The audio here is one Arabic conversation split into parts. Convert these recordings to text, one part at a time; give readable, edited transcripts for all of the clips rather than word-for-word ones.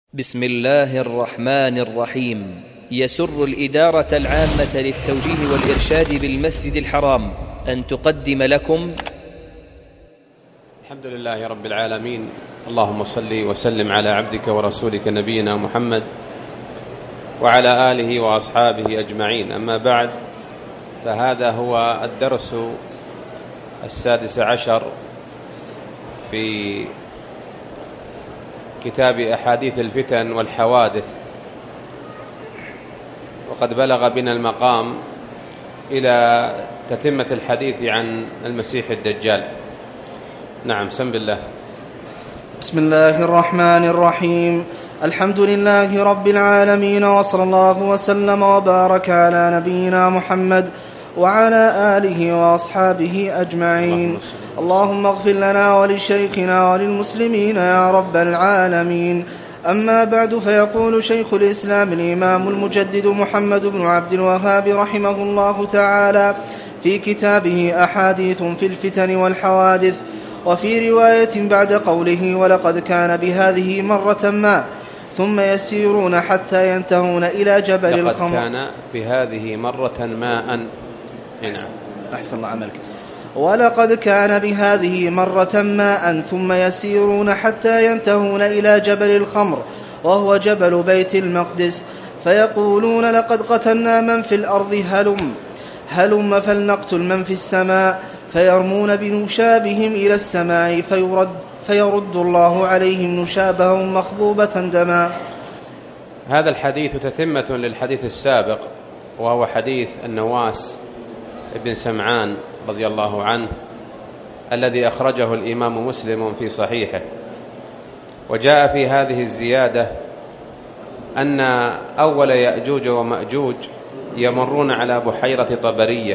بسم الله الرحمن الرحيم. يسر الإدارة العامة للتوجيه والإرشاد بالمسجد الحرام أن تقدم لكم الحمد لله رب العالمين. اللهم صل وسلم على عبدك ورسولك نبينا محمد وعلى آله وأصحابه أجمعين. أما بعد، فهذا هو الدرس 16 في كتاب أحاديث الفتن والحوادث، وقد بلغ بنا المقام إلى تتمة الحديث عن المسيح الدجال. نعم، سم بالله. بسم الله الرحمن الرحيم. الحمد لله رب العالمين، وصلى الله وسلم وبارك على نبينا محمد وعلى آله وأصحابه أجمعين. اللهم اغفر لنا ولشيخنا وللمسلمين يا رب العالمين. أما بعد، فيقول شيخ الإسلام الإمام المجدد محمد بن عبد الوهاب رحمه الله تعالى في كتابه أحاديث في الفتن والحوادث، وفي رواية بعد قوله: ولقد كان بهذه مرة ما ثم يسيرون حتى ينتهون إلى جبل الخمر. لقد كان بهذه مرة ماء. أحسن الله عملك. ولقد كان بهذه مرة ماء ثم يسيرون حتى ينتهون إلى جبل الخمر، وهو جبل بيت المقدس، فيقولون: لقد قتلنا من في الأرض، هلم فلنقتل من في السماء. فيرمون بنشابهم إلى السماء فيرد الله عليهم نشابهم مخضوبة دما. هذا الحديث تتمة للحديث السابق، وهو حديث النواس ابن سمعان رضي الله عنه الذي أخرجه الإمام مسلم في صحيحه. وجاء في هذه الزيادة أن أول يأجوج ومأجوج يمرون على بحيرة طبرية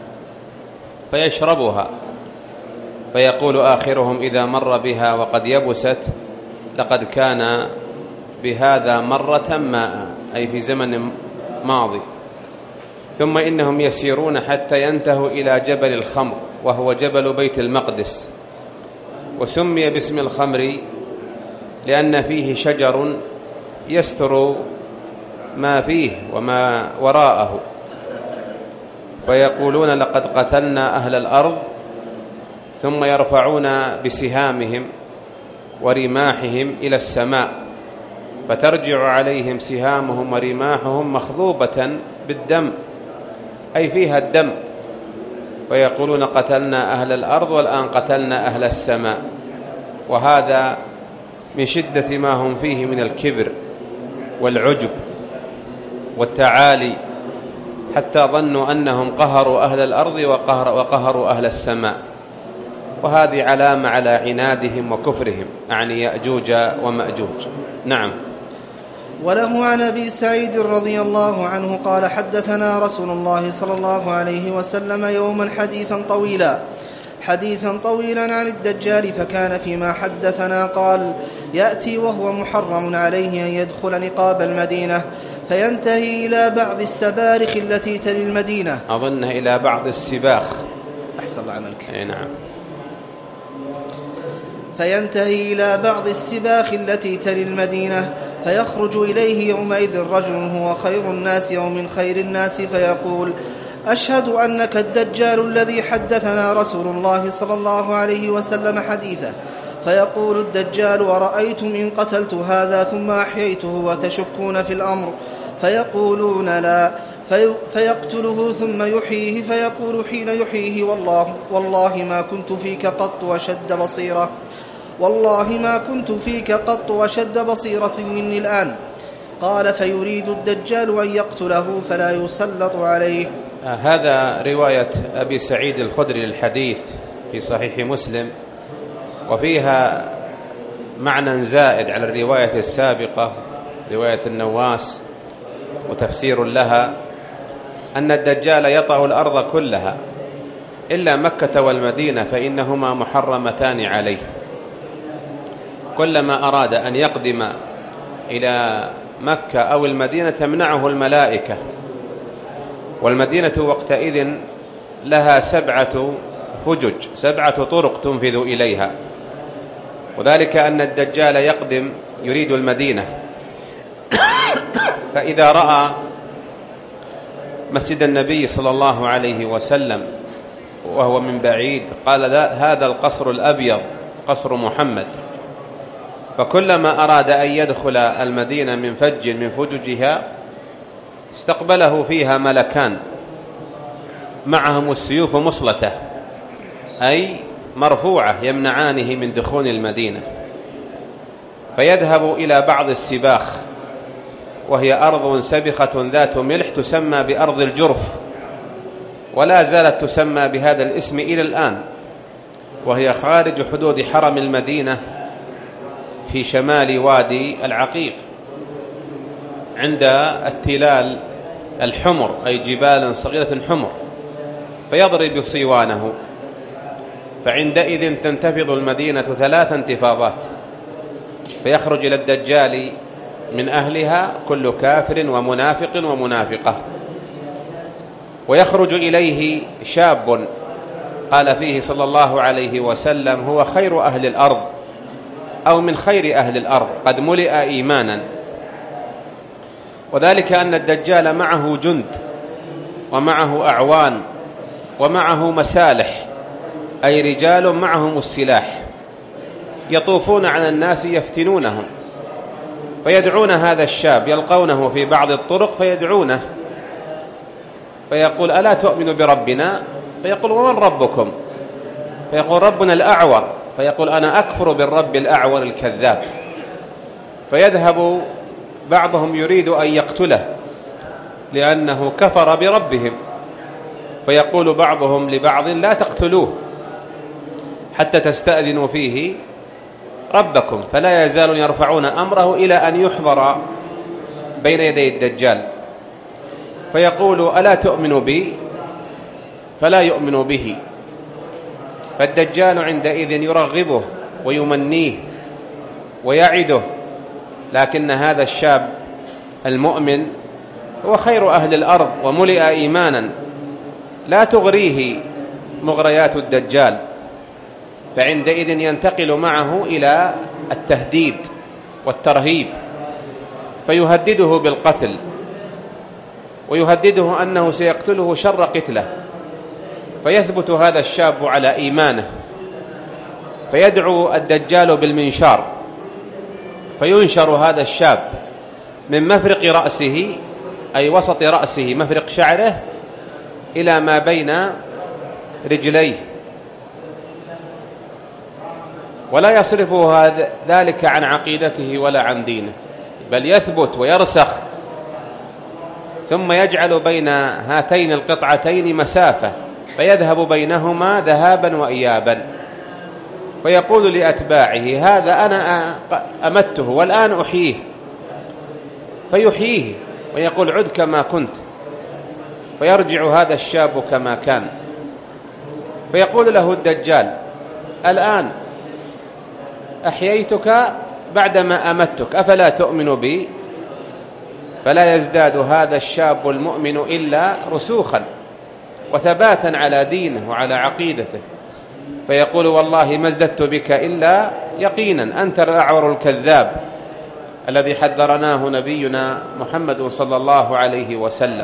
فيشربها، فيقول آخرهم إذا مر بها وقد يبست: لقد كان بهذا مرة ماء، أي في زمن ماضي. ثم إنهم يسيرون حتى ينتهوا إلى جبل الخمر، وهو جبل بيت المقدس، وسمي باسم الخمر لأن فيه شجر يستر ما فيه وما وراءه. فيقولون: لقد قتلنا أهل الأرض، ثم يرفعون بسهامهم ورماحهم إلى السماء، فترجع عليهم سهامهم ورماحهم مخضوبة بالدم، أي فيها الدم. فيقولون: قتلنا أهل الأرض والآن قتلنا أهل السماء. وهذا من شدة ما هم فيه من الكبر والعجب والتعالي، حتى ظنوا أنهم قهروا أهل الأرض وقهروا أهل السماء. وهذه علامة على عنادهم وكفرهم، يعني يأجوج ومأجوج. نعم. وله عن أبي سعيد رضي الله عنه قال: حدثنا رسول الله صلى الله عليه وسلم يوما حديثا طويلا عن الدجال، فكان فيما حدثنا قال: يأتي وهو محرم عليه أن يدخل نقاب المدينة، فينتهي إلى بعض السبارخ التي تلي المدينة. أظنه إلى بعض السباخ. أحسن الله عملك. نعم. فينتهي إلى بعض السباخ التي تلي المدينة، فيخرج إليه يومئذ رجل هو خير الناس ومن خير الناس، فيقول: أشهد أنك الدجال الذي حدثنا رسول الله صلى الله عليه وسلم حديثه. فيقول الدجال: ورأيتم إن قتلت هذا ثم أحييته وتشكون في الأمر؟ فيقولون: لا. فيقتله ثم يحييه، فيقول حين يحييه: والله ما كنت فيك قط وشد بصيرة، والله ما كنت فيك قط وشد بصيرة مني الآن. قال: فيريد الدجال أن يقتله فلا يسلط عليه. هذا رواية أبي سعيد الخدري للحديث في صحيح مسلم، وفيها معنى زائد على الرواية السابقة، رواية النواس، وتفسير لها أن الدجال يطأ الأرض كلها إلا مكة والمدينة، فإنهما محرمتان عليه. كلما أراد أن يقدم إلى مكة أو المدينة تمنعه الملائكة، والمدينة وقتئذ لها 7 فجج، 7 طرق تنفذ إليها، وذلك أن الدجال يقدم يريد المدينة، فإذا رأى مسجد النبي صلى الله عليه وسلم وهو من بعيد قال هذا القصر الأبيض قصر محمد، فكلما أراد أن يدخل المدينة من فج من فججها استقبله فيها ملكان معهم السيوف مصلته، أي مرفوعة، يمنعانه من دخول المدينة، فيذهب إلى بعض السباخ وهي أرض سبخة ذات ملح تسمى بأرض الجرف، ولا زالت تسمى بهذا الاسم إلى الآن، وهي خارج حدود حرم المدينة في شمال وادي العقيق عند التلال الحمر، أي جبال صغيرة حمر، فيضرب صيوانه، فعندئذ تنتفض المدينة 3 انتفاضات، فيخرج إلى الدجال من أهلها كل كافر ومنافق ومنافقة، ويخرج إليه شاب قال فيه صلى الله عليه وسلم هو خير أهل الأرض أو من خير أهل الأرض قد ملئ إيمانا، وذلك أن الدجال معه جند ومعه أعوان ومعه مسالح، أي رجال معهم السلاح يطوفون على الناس يفتنونهم، فيدعون هذا الشاب، يلقونه في بعض الطرق فيدعونه فيقول ألا تؤمن بربنا؟ فيقول ومن ربكم؟ فيقول ربنا الأعور، فيقول أنا أكفر بالرب الأعور الكذاب، فيذهب بعضهم يريد أن يقتله لأنه كفر بربهم، فيقول بعضهم لبعض لا تقتلوه حتى تستأذنوا فيه ربكم، فلا يزالون يرفعون أمره إلى أن يحضر بين يدي الدجال، فيقول ألا تؤمن بي؟ فلا يؤمن به، فالدجال عندئذ يرغبه ويمنيه ويعده، لكن هذا الشاب المؤمن هو خير أهل الأرض وملئ إيمانا، لا تغريه مغريات الدجال، فعندئذ ينتقل معه إلى التهديد والترهيب، فيهدده بالقتل ويهدده أنه سيقتله شر قتله، فيثبت هذا الشاب على إيمانه، فيدعو الدجال بالمنشار، فينشر هذا الشاب من مفرق رأسه، أي وسط رأسه مفرق شعره، إلى ما بين رجليه، ولا يصرفه ذلك عن عقيدته ولا عن دينه، بل يثبت ويرسخ، ثم يجعل بين هاتين القطعتين مسافة فيذهب بينهما ذهابا وإيابا، فيقول لأتباعه هذا أنا أمته والآن أحييه، فيحييه ويقول عد كما كنت، فيرجع هذا الشاب كما كان، فيقول له الدجال الآن أحييتك بعدما أمتك أفلا تؤمن بي؟ فلا يزداد هذا الشاب المؤمن إلا رسوخا وثباتا على دينه وعلى عقيدته، فيقول والله ما ازددت بك إلا يقينا، أنت الأعور الكذاب الذي حذرناه نبينا محمد صلى الله عليه وسلم.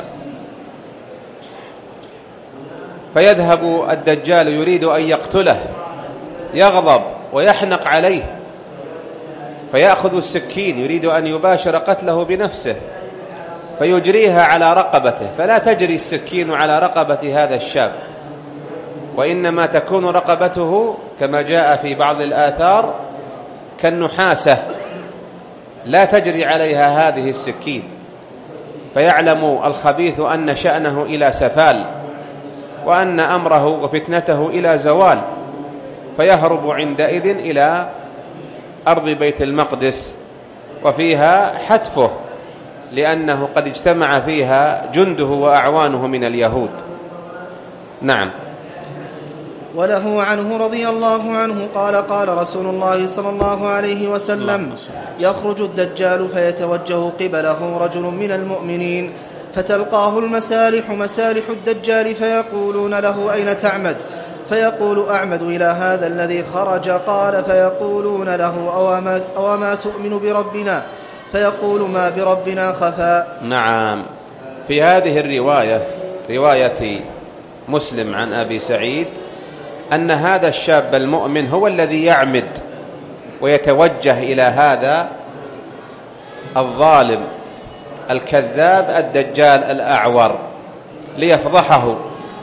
فيذهب الدجال يريد أن يقتله، يغضب ويحنق عليه، فيأخذ السكين يريد أن يباشر قتله بنفسه، فيجريها على رقبته، فلا تجري السكين على رقبة هذا الشاب، وإنما تكون رقبته كما جاء في بعض الآثار كالنحاسة لا تجري عليها هذه السكين، فيعلم الخبيث أن شأنه إلى سفال، وأن أمره وفتنته إلى زوال، فيهرب عندئذ إلى أرض بيت المقدس، وفيها حتفه لأنه قد اجتمع فيها جنده وأعوانه من اليهود. نعم. وله عنه رضي الله عنه قال قال رسول الله صلى الله عليه وسلم يخرج الدجال فيتوجه قبله رجل من المؤمنين فتلقاه المسالح مسالح الدجال فيقولون له أين تعمد؟ فيقول أعمد إلى هذا الذي خرج. قال فيقولون له أوما تؤمن بربنا؟ فيقول ما بربنا خفاء. نعم. في هذه الرواية، رواية مسلم عن أبي سعيد، أن هذا الشاب المؤمن هو الذي يعمد ويتوجه إلى هذا الظالم الكذاب الدجال الأعور ليفضحه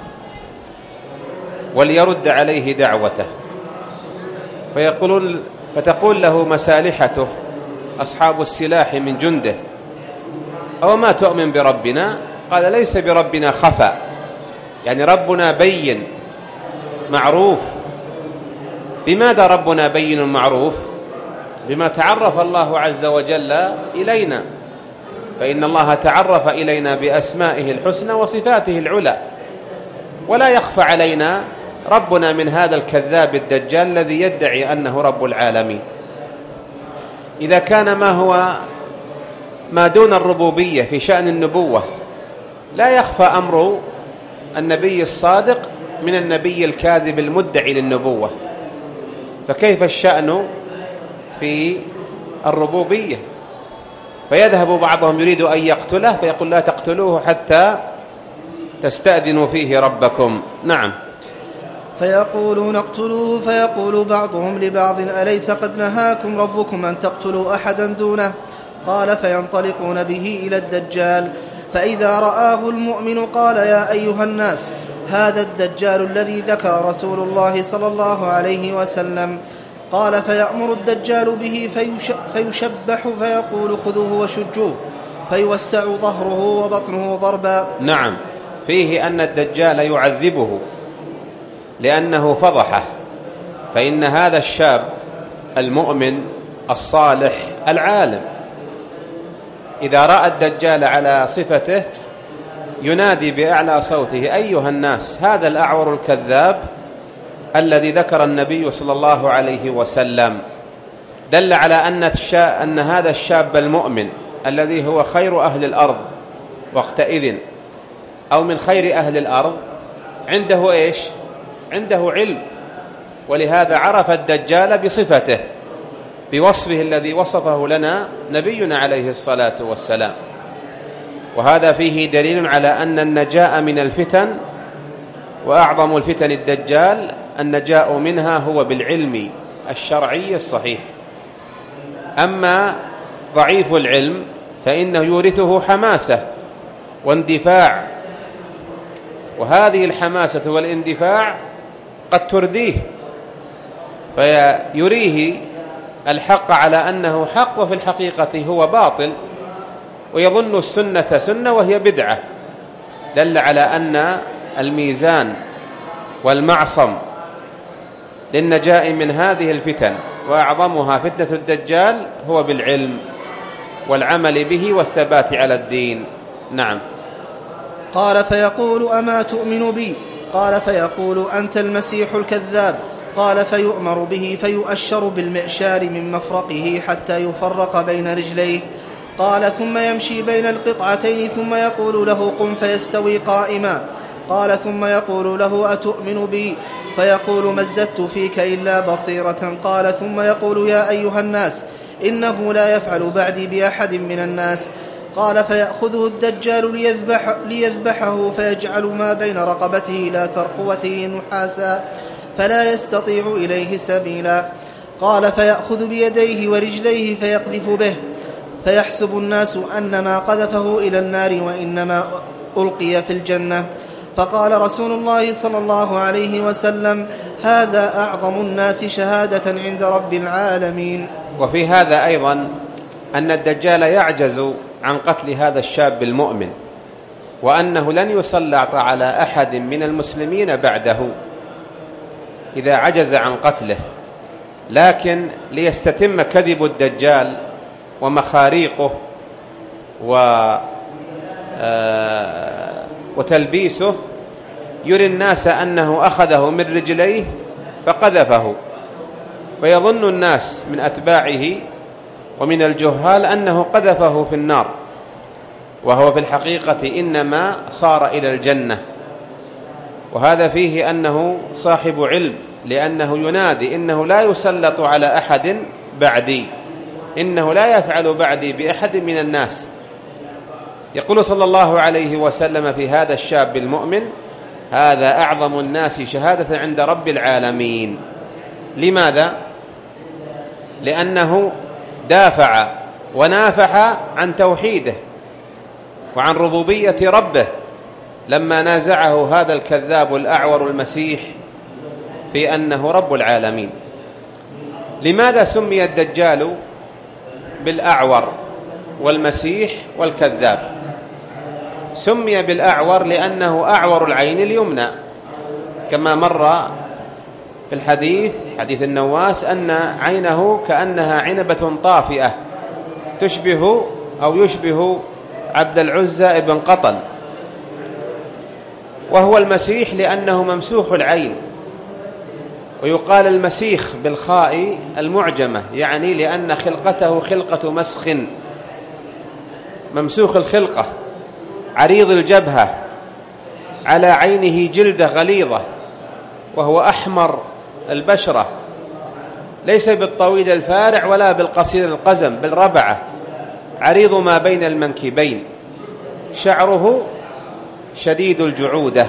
وليرد عليه دعوته، فتقول له مسالحته أصحاب السلاح من جنده: أو ما تؤمن بربنا؟ قال: ليس بربنا خفى، يعني ربنا بين معروف. بماذا ربنا بين معروف؟ بما تعرف الله عز وجل إلينا، فإن الله تعرف إلينا بأسمائه الحسنى وصفاته العلى، ولا يخفى علينا ربنا من هذا الكذاب الدجال الذي يدعي أنه رب العالمين. إذا كان ما دون الربوبية في شأن النبوة لا يخفى أمر النبي الصادق من النبي الكاذب المدعي للنبوة، فكيف الشأن في الربوبية؟ فيذهب بعضهم يريد أن يقتله فيقول: لا تقتلوه حتى تستأذنوا فيه ربكم. نعم. فيقولون اقتلوه، فيقول بعضهم لبعض: أليس قد نهاكم ربكم أن تقتلوا أحدا دونه؟ قال: فينطلقون به إلى الدجال، فإذا رآه المؤمن قال: يا أيها الناس، هذا الدجال الذي ذكر رسول الله صلى الله عليه وسلم. قال: فيأمر الدجال به فيشبح، فيقول: خذوه وشجوه، فيوسع ظهره وبطنه ضربا. نعم. فيه أن الدجال يعذبه لأنه فضحه، فإن هذا الشاب المؤمن الصالح العالم إذا رأى الدجال على صفته ينادي بأعلى صوته: أيها الناس، هذا الأعور الكذاب الذي ذكر النبي صلى الله عليه وسلم. دل على أن هذا الشاب المؤمن الذي هو خير أهل الأرض وقتئذ، أو من خير أهل الأرض، عنده إيش؟ عنده علم، ولهذا عرف الدجال بصفته، بوصفه الذي وصفه لنا نبينا عليه الصلاة والسلام. وهذا فيه دليل على أن النجاة من الفتن، وأعظم الفتن الدجال، النجاة منها هو بالعلم الشرعي الصحيح. أما ضعيف العلم فإنه يورثه حماسة واندفاع، وهذه الحماسة والاندفاع قد ترديه، فيريه الحق على أنه حق وفي الحقيقة هو باطل، ويظن السنة سنة وهي بدعة. دل على أن الميزان والمعصم للنجاة من هذه الفتن وأعظمها فتنة الدجال هو بالعلم والعمل به والثبات على الدين. نعم. قال: فيقول: أما تؤمن بي؟ قال: فيقول: أنت المسيح الكذاب. قال: فيؤمر به فيؤشر بالمئشار من مفرقه حتى يفرق بين رجليه. قال: ثم يمشي بين القطعتين، ثم يقول له: قم، فيستوي قائما. قال: ثم يقول له: أتؤمن بي؟ فيقول: ما ازددت فيك إلا بصيرة. قال: ثم يقول: يا أيها الناس، إنه لا يفعل بعدي بأحد من الناس. قال: فيأخذه الدجال ليذبحه، فيجعل ما بين رقبته إلى ترقوته نحاسا، فلا يستطيع إليه سبيلا. قال: فيأخذ بيديه ورجليه فيقذف به، فيحسب الناس أنما قذفه إلى النار وإنما ألقي في الجنة. فقال رسول الله صلى الله عليه وسلم: هذا أعظم الناس شهادة عند رب العالمين. وفي هذا أيضا أن الدجال يعجز عن قتل هذا الشاب المؤمن، وأنه لن يسلط على أحد من المسلمين بعده إذا عجز عن قتله. لكن ليستتم كذب الدجال ومخاريقه وتلبيسه يري الناس أنه أخذه من رجليه فقذفه، فيظن الناس من أتباعه ومن الجهال أنه قذفه في النار، وهو في الحقيقة إنما صار إلى الجنة. وهذا فيه أنه صاحب علم، لأنه ينادي إنه لا يسلط على أحد بعدي، إنه لا يفعل بعدي بأحد من الناس. يقول صلى الله عليه وسلم في هذا الشاب المؤمن: هذا أعظم الناس شهادة عند رب العالمين. لماذا؟ لأنه دافع ونافح عن توحيده وعن ربوبية ربه لما نازعه هذا الكذاب الأعور المسيح في أنه رب العالمين. لماذا سمي الدجال بالأعور والمسيح والكذاب؟ سمي بالأعور لأنه أعور العين اليمنى، كما مر في الحديث حديث النواس أن عينه كأنها عنبة طافئة تشبه أو يشبه عبد العزى ابن قطن. وهو المسيح لأنه ممسوح العين، ويقال المسيخ بالخاء المعجمة، يعني لأن خلقته خلقة مسخ، ممسوخ الخلقة، عريض الجبهة، على عينه جلدة غليظة، وهو أحمر البشرة، ليس بالطويل الفارع ولا بالقصير القزم، بل ربعة، عريض ما بين المنكبين، شعره شديد الجعودة،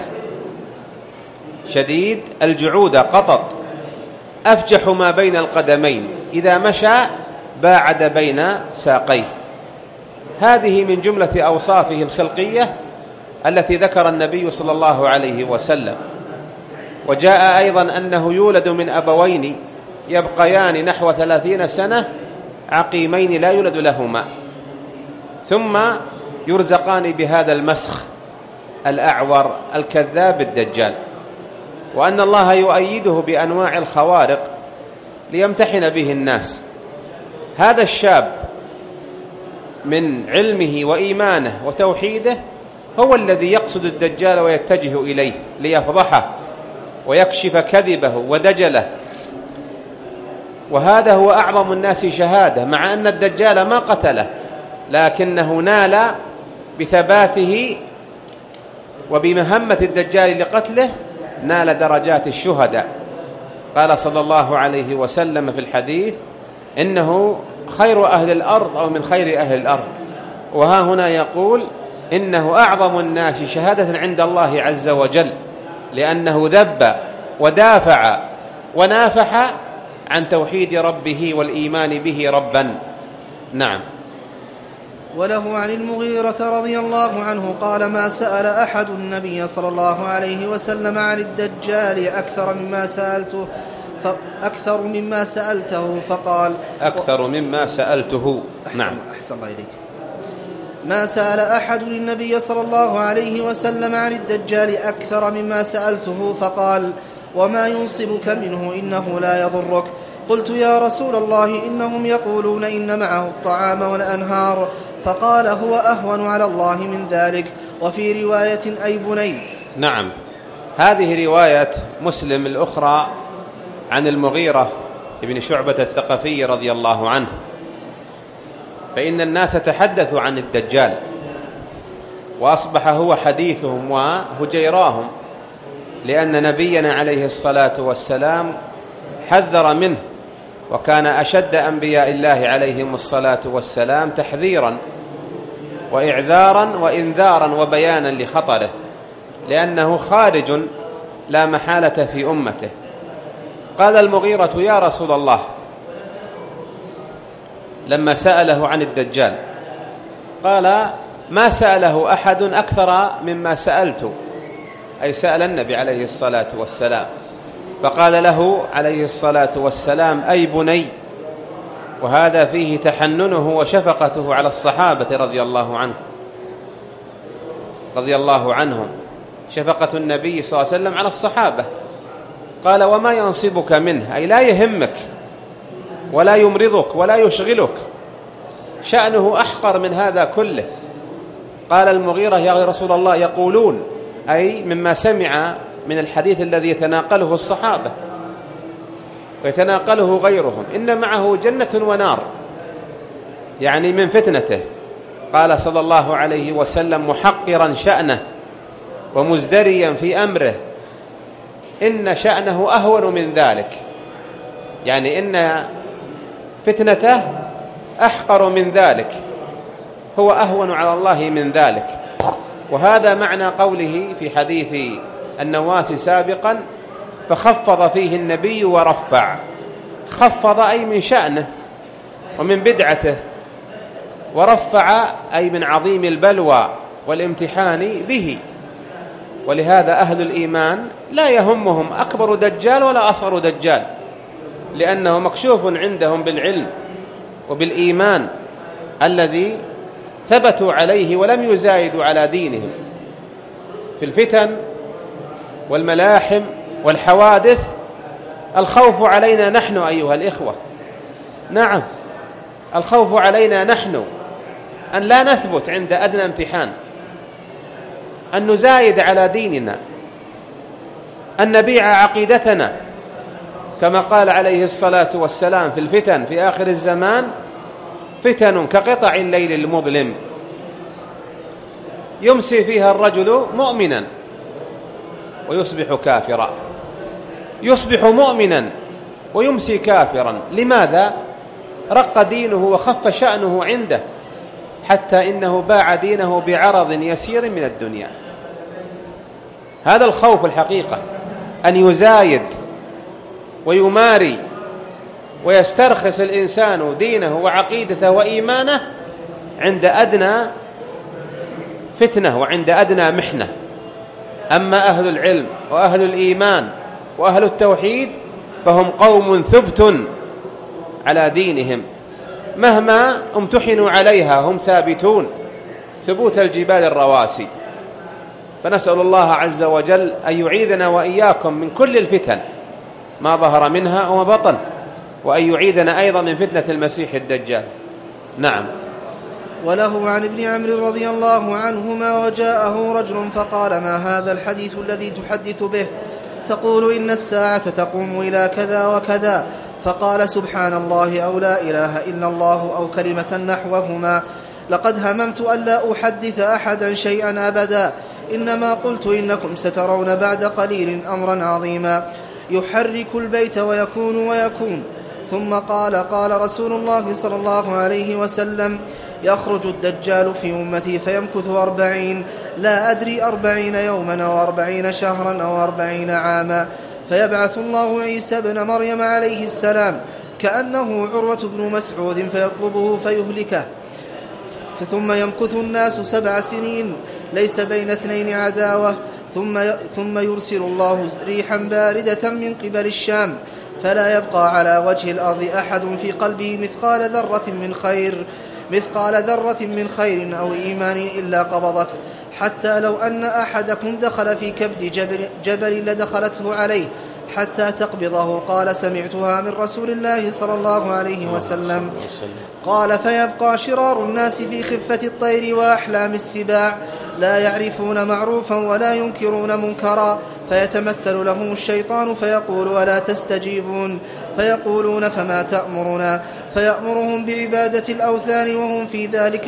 شديد الجعودة قطط، أفجح ما بين القدمين، إذا مشى باعد بين ساقيه. هذه من جملة أوصافه الخلقية التي ذكر النبي صلى الله عليه وسلم. وجاء أيضا أنه يولد من أبوين يبقيان نحو 30 سنة عقيمين لا يولد لهما، ثم يرزقان بهذا المسخ الأعور الكذاب الدجال، وأن الله يؤيده بأنواع الخوارق ليمتحن به الناس. هذا الشاب من علمه وإيمانه وتوحيده هو الذي يقصد الدجال ويتجه إليه ليفضحه ويكشف كذبه ودجله، وهذا هو أعظم الناس شهادة، مع أن الدجال ما قتله، لكنه نال بثباته وبمهمة الدجال لقتله نال درجات الشهداء. قال صلى الله عليه وسلم في الحديث: إنه خير أهل الأرض أو من خير أهل الأرض. وها هنا يقول: إنه أعظم الناس شهادة عند الله عز وجل، لأنه ذب ودافع ونافح عن توحيد ربه والإيمان به ربا. نعم. وله عن المغيرة رضي الله عنه قال: ما سأل أحد النبي صلى الله عليه وسلم عن الدجال أكثر مما سألته فقال: أكثر مما سألته. نعم. أحسن الله إليك. ما سأل أحد النبي صلى الله عليه وسلم عن الدجال أكثر مما سألته فقال: وما ينصبك منه إنه لا يضرك؟ قلت: يا رسول الله، إنهم يقولون إن معه الطعام والأنهار. فقال: هو أهون على الله من ذلك. وفي رواية: أي بني. نعم. هذه رواية مسلم الأخرى عن المغيرة ابن شعبة الثقفي رضي الله عنه. فإن الناس تحدثوا عن الدجال وأصبح هو حديثهم وهجيراهم، لأن نبينا عليه الصلاة والسلام حذر منه، وكان أشد أنبياء الله عليهم الصلاة والسلام تحذيرا وإعذارا وإنذارا وبيانا لخطره، لأنه خارج لا محالة في أمته. قال المغيرة: يا رسول الله، لما سأله عن الدجال قال: ما سأله أحد أكثر مما سألت، أي سأل النبي عليه الصلاة والسلام. فقال له عليه الصلاة والسلام: أي بني. وهذا فيه تحننه وشفقته على الصحابة رضي الله عنهم، شفقة النبي صلى الله عليه وسلم على الصحابة. قال: وما ينصبك منه، أي لا يهمك ولا يمرضك ولا يشغلك، شأنه أحقر من هذا كله. قال المغيرة: يا رسول الله، يقولون، أي مما سمع من الحديث الذي يتناقله الصحابة ويتناقله غيرهم، إن معه جنة ونار، يعني من فتنته. قال صلى الله عليه وسلم محقرا شأنه ومزدريا في أمره: إن شأنه أهون من ذلك، يعني إن فتنته أحقر من ذلك، هو أهون على الله من ذلك. وهذا معنى قوله في حديث النواس سابقا: فخفض فيه النبي ورفع. خفض أي من شأنه ومن بدعته، ورفع أي من عظيم البلوى والامتحان به. ولهذا أهل الإيمان لا يهمهم أكبر دجال ولا أصغر دجال، لأنه مكشوف عندهم بالعلم وبالإيمان الذي ثبتوا عليه ولم يزايدوا على دينهم. في الفتن والملاحم والحوادث الخوف علينا نحن أيها الإخوة، نعم الخوف علينا نحن أن لا نثبت عند أدنى امتحان، أن نزايد على ديننا، أن نبيع عقيدتنا، كما قال عليه الصلاة والسلام في الفتن في آخر الزمان: فتن كقطع الليل المظلم يمسي فيها الرجل مؤمنا ويصبح كافرا، يصبح مؤمنا ويمسي كافرا. لماذا؟ رق دينه وخف شأنه عنده، حتى إنه باع دينه بعرض يسير من الدنيا. هذا الخوف الحقيقة، أن يزايد ويماري ويسترخص الإنسان دينه وعقيدته وإيمانه عند أدنى فتنة وعند أدنى محنة. أما أهل العلم وأهل الإيمان وأهل التوحيد فهم قوم ثبت على دينهم، مهما امتحنوا عليها هم ثابتون ثبوت الجبال الرواسي. فنسأل الله عز وجل أن يعيذنا وإياكم من كل الفتن ما ظهر منها وما بطن، وأن يعيذنا أيضا من فتنة المسيح الدجال. نعم. وله عن ابن عمرو رضي الله عنهما: وجاءه رجل فقال: ما هذا الحديث الذي تحدث به؟ تقول إن الساعة تقوم إلى كذا وكذا. فقال: سبحان الله، أو لا إله إلا الله، أو كلمة نحوهما. لقد هممت أن لا أحدث أحدا شيئا أبدا، إنما قلت إنكم سترون بعد قليل أمرا عظيما يحرك البيت ويكون. ثم قال: قال رسول الله صلى الله عليه وسلم: يخرج الدجال في أمتي فيمكث 40، لا أدري 40 يوما أو 40 شهرا أو 40 عاما، فيبعث الله عيسى بن مريم عليه السلام كأنه عروة بن مسعود فيطلبه فيهلكه، ثم يمكث الناس 7 سنين ليس بين اثنين عداوة، ثم يرسل الله ريحا باردة من قبل الشام، فلا يبقى على وجه الأرض أحد في قلبه مثقال ذرة من خير أو إيمان إلا قبضته، حتى لو أن أحدكم دخل في كبد جبل لدخلته عليه حتى تقبضه. قال: سمعتها من رسول الله صلى الله عليه وسلم. قال: فيبقى شرار الناس في خفة الطير وأحلام السباع، لا يعرفون معروفا ولا ينكرون منكرا، فيتمثل لهم الشيطان فيقول: ولا تستجيبون؟ فيقولون: فما تأمرنا؟ فيأمرهم بعبادة الأوثان، وهم في ذلك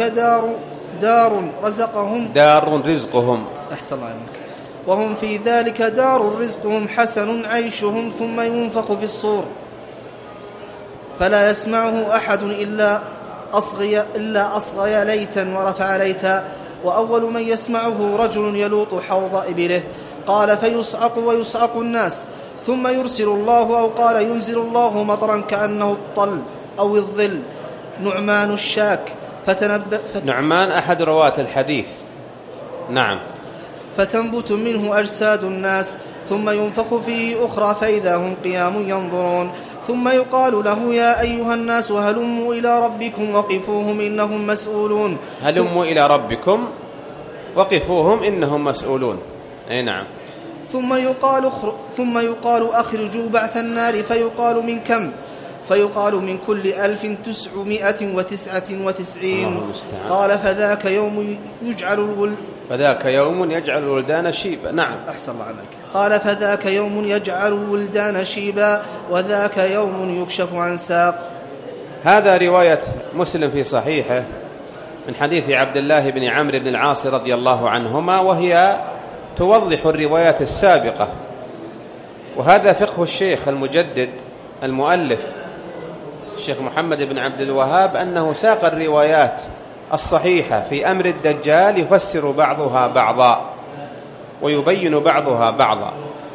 دار رزقهم أحسن الله عليك، وهم في ذلك دار رزقهم حسن عيشهم، ثم ينفخ في الصور فلا يسمعه أحد إلا أصغي ليتا ورفع ليتا، وأول من يسمعه رجل يلوط حوض إبله. قال: فيصعق ويصعق الناس، ثم يرسل الله أو قال ينزل الله مطرا كأنه الطل أو الظل، نعمان الشاك نعمان أحد رواة الحديث. نعم. فتنبت منه أجساد الناس، ثم ينفخ فيه أخرى فإذا هم قيام ينظرون، ثم يقال له: يا أيها الناس هلموا إلى ربكم وقفوهم إنهم مسؤولون. هلموا إلى ربكم وقفوهم إنهم مسؤولون. أي نعم. ثم يقال أخرجوا بعث النار، فيقال: من كم؟ فيقال: من كل 1999. قال: فذاك يوم يجعل الولدان شيبا. نعم. أحسن الله عليك. قال: فذاك يوم يجعل الولدان شيبا، وذاك يوم يكشف عن ساق. هذا رواية مسلم في صحيحه من حديث عبد الله بن عمرو بن العاص رضي الله عنهما، وهي توضح الروايات السابقة. وهذا فقه الشيخ المجدد المؤلف الشيخ محمد بن عبد الوهاب أنه ساق الروايات الصحيحة في أمر الدجال يفسر بعضها بعضا ويبين بعضها بعضا.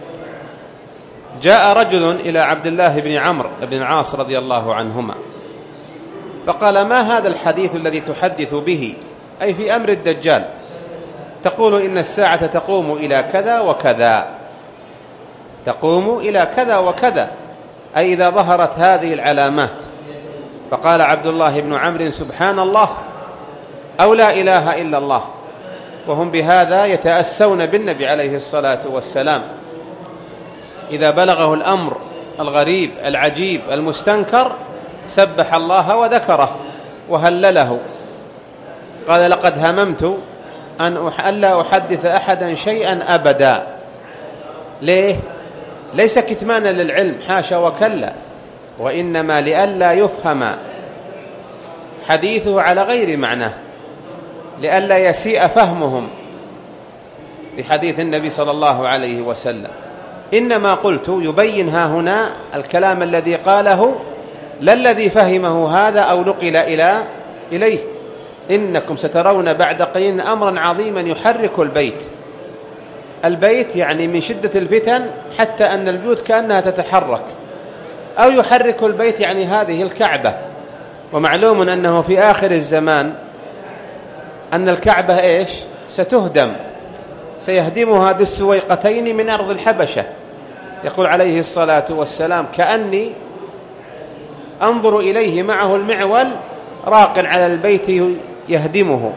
جاء رجل إلى عبد الله بن عمرو بن العاص رضي الله عنهما فقال: ما هذا الحديث الذي تحدث به، أي في أمر الدجال، تقول إن الساعة تقوم إلى كذا وكذا، تقوم إلى كذا وكذا، أي إذا ظهرت هذه العلامات. فقال عبد الله بن عمرو: سبحان الله، أو لا إله إلا الله. وهم بهذا يتأسون بالنبي عليه الصلاة والسلام، إذا بلغه الأمر الغريب العجيب المستنكر سبح الله وذكره وهلله. قال: لقد هممت أن ألا أحدث أحدا شيئا أبدا. ليه؟ ليس كتمانا للعلم، حاشا وكلا، وإنما لئلا يفهم حديثه على غير معناه، لئلا يسيء فهمهم لحديث النبي صلى الله عليه وسلم. إنما قلت يبين ها هنا الكلام الذي قاله، لا الذي فهمه هذا أو نقل إليه. إنكم سترون بعد قليل أمرا عظيما يحرك البيت يعني من شدة الفتن حتى أن البيوت كأنها تتحرك، أو يحرك البيت يعني هذه الكعبة. ومعلوم أنه في آخر الزمان أن الكعبة إيش؟ ستهدم، سيهدمها ذو السويقتين من أرض الحبشة. يقول عليه الصلاة والسلام: كأني أنظر إليه معه المعول راق على البيت يهدمه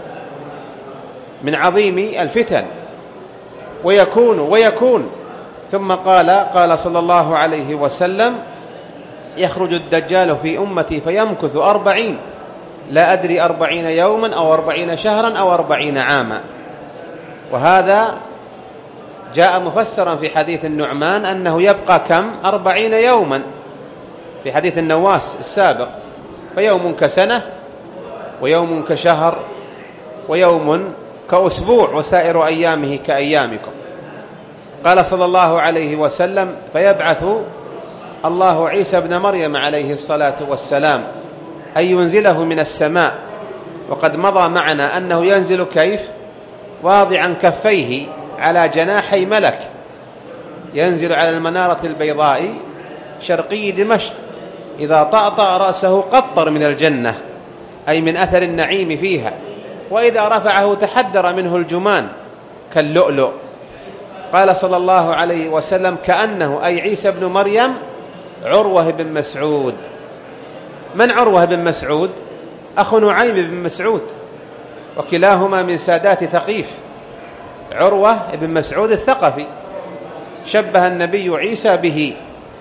من عظيم الفتن. ويكون ثم قال صلى الله عليه وسلم: يخرج الدجال في أمتي فيمكث 40، لا أدري 40 يوما أو 40 شهرا أو 40 عاما. وهذا جاء مفسرا في حديث النعمان أنه يبقى كم؟ 40 يوما، في حديث النواس السابق، فيوم كسنة ويوم كشهر ويوم كأسبوع وسائر أيامه كأيامكم. قال صلى الله عليه وسلم: فيبعث الله عيسى ابن مريم عليه الصلاة والسلام أن ينزله من السماء. وقد مضى معنا أنه ينزل كيف؟ واضعا كفيه على جناحي ملك، ينزل على المنارة البيضاء شرقي دمشق، إذا طأطأ رأسه قطر من الجنة، أي من أثر النعيم فيها، وإذا رفعه تحدر منه الجمان كاللؤلؤ. قال صلى الله عليه وسلم: كأنه أي عيسى بن مريم عروة بن مسعود. من عروة بن مسعود؟ أخو نعيم بن مسعود، وكلاهما من سادات ثقيف. عروة بن مسعود الثقفي شبه النبي عيسى به،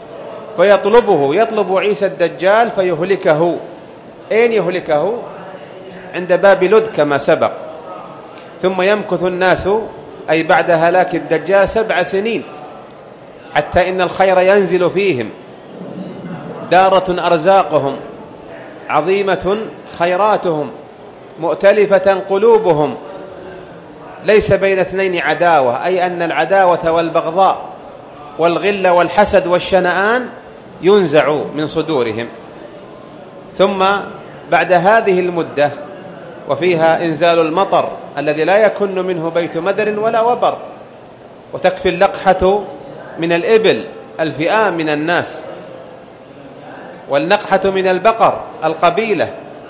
يطلب عيسى الدجال فيهلكه. أين يهلكه؟ عند باب لد كما سبق. ثم يمكث الناس أي بعد هلاك الدجال 7 سنين، حتى إن الخير ينزل فيهم، دارة أرزاقهم، عظيمة خيراتهم، مؤتلفة قلوبهم، ليس بين اثنين عداوة، أي أن العداوة والبغضاء والغل والحسد والشنآن ينزع من صدورهم. ثم بعد هذه المدة وفيها إنزال المطر الذي لا يكن منه بيت مدر ولا وبر، وتكفي اللقحة من الإبل الفئام من الناس، والنقحة من البقر القبيلة،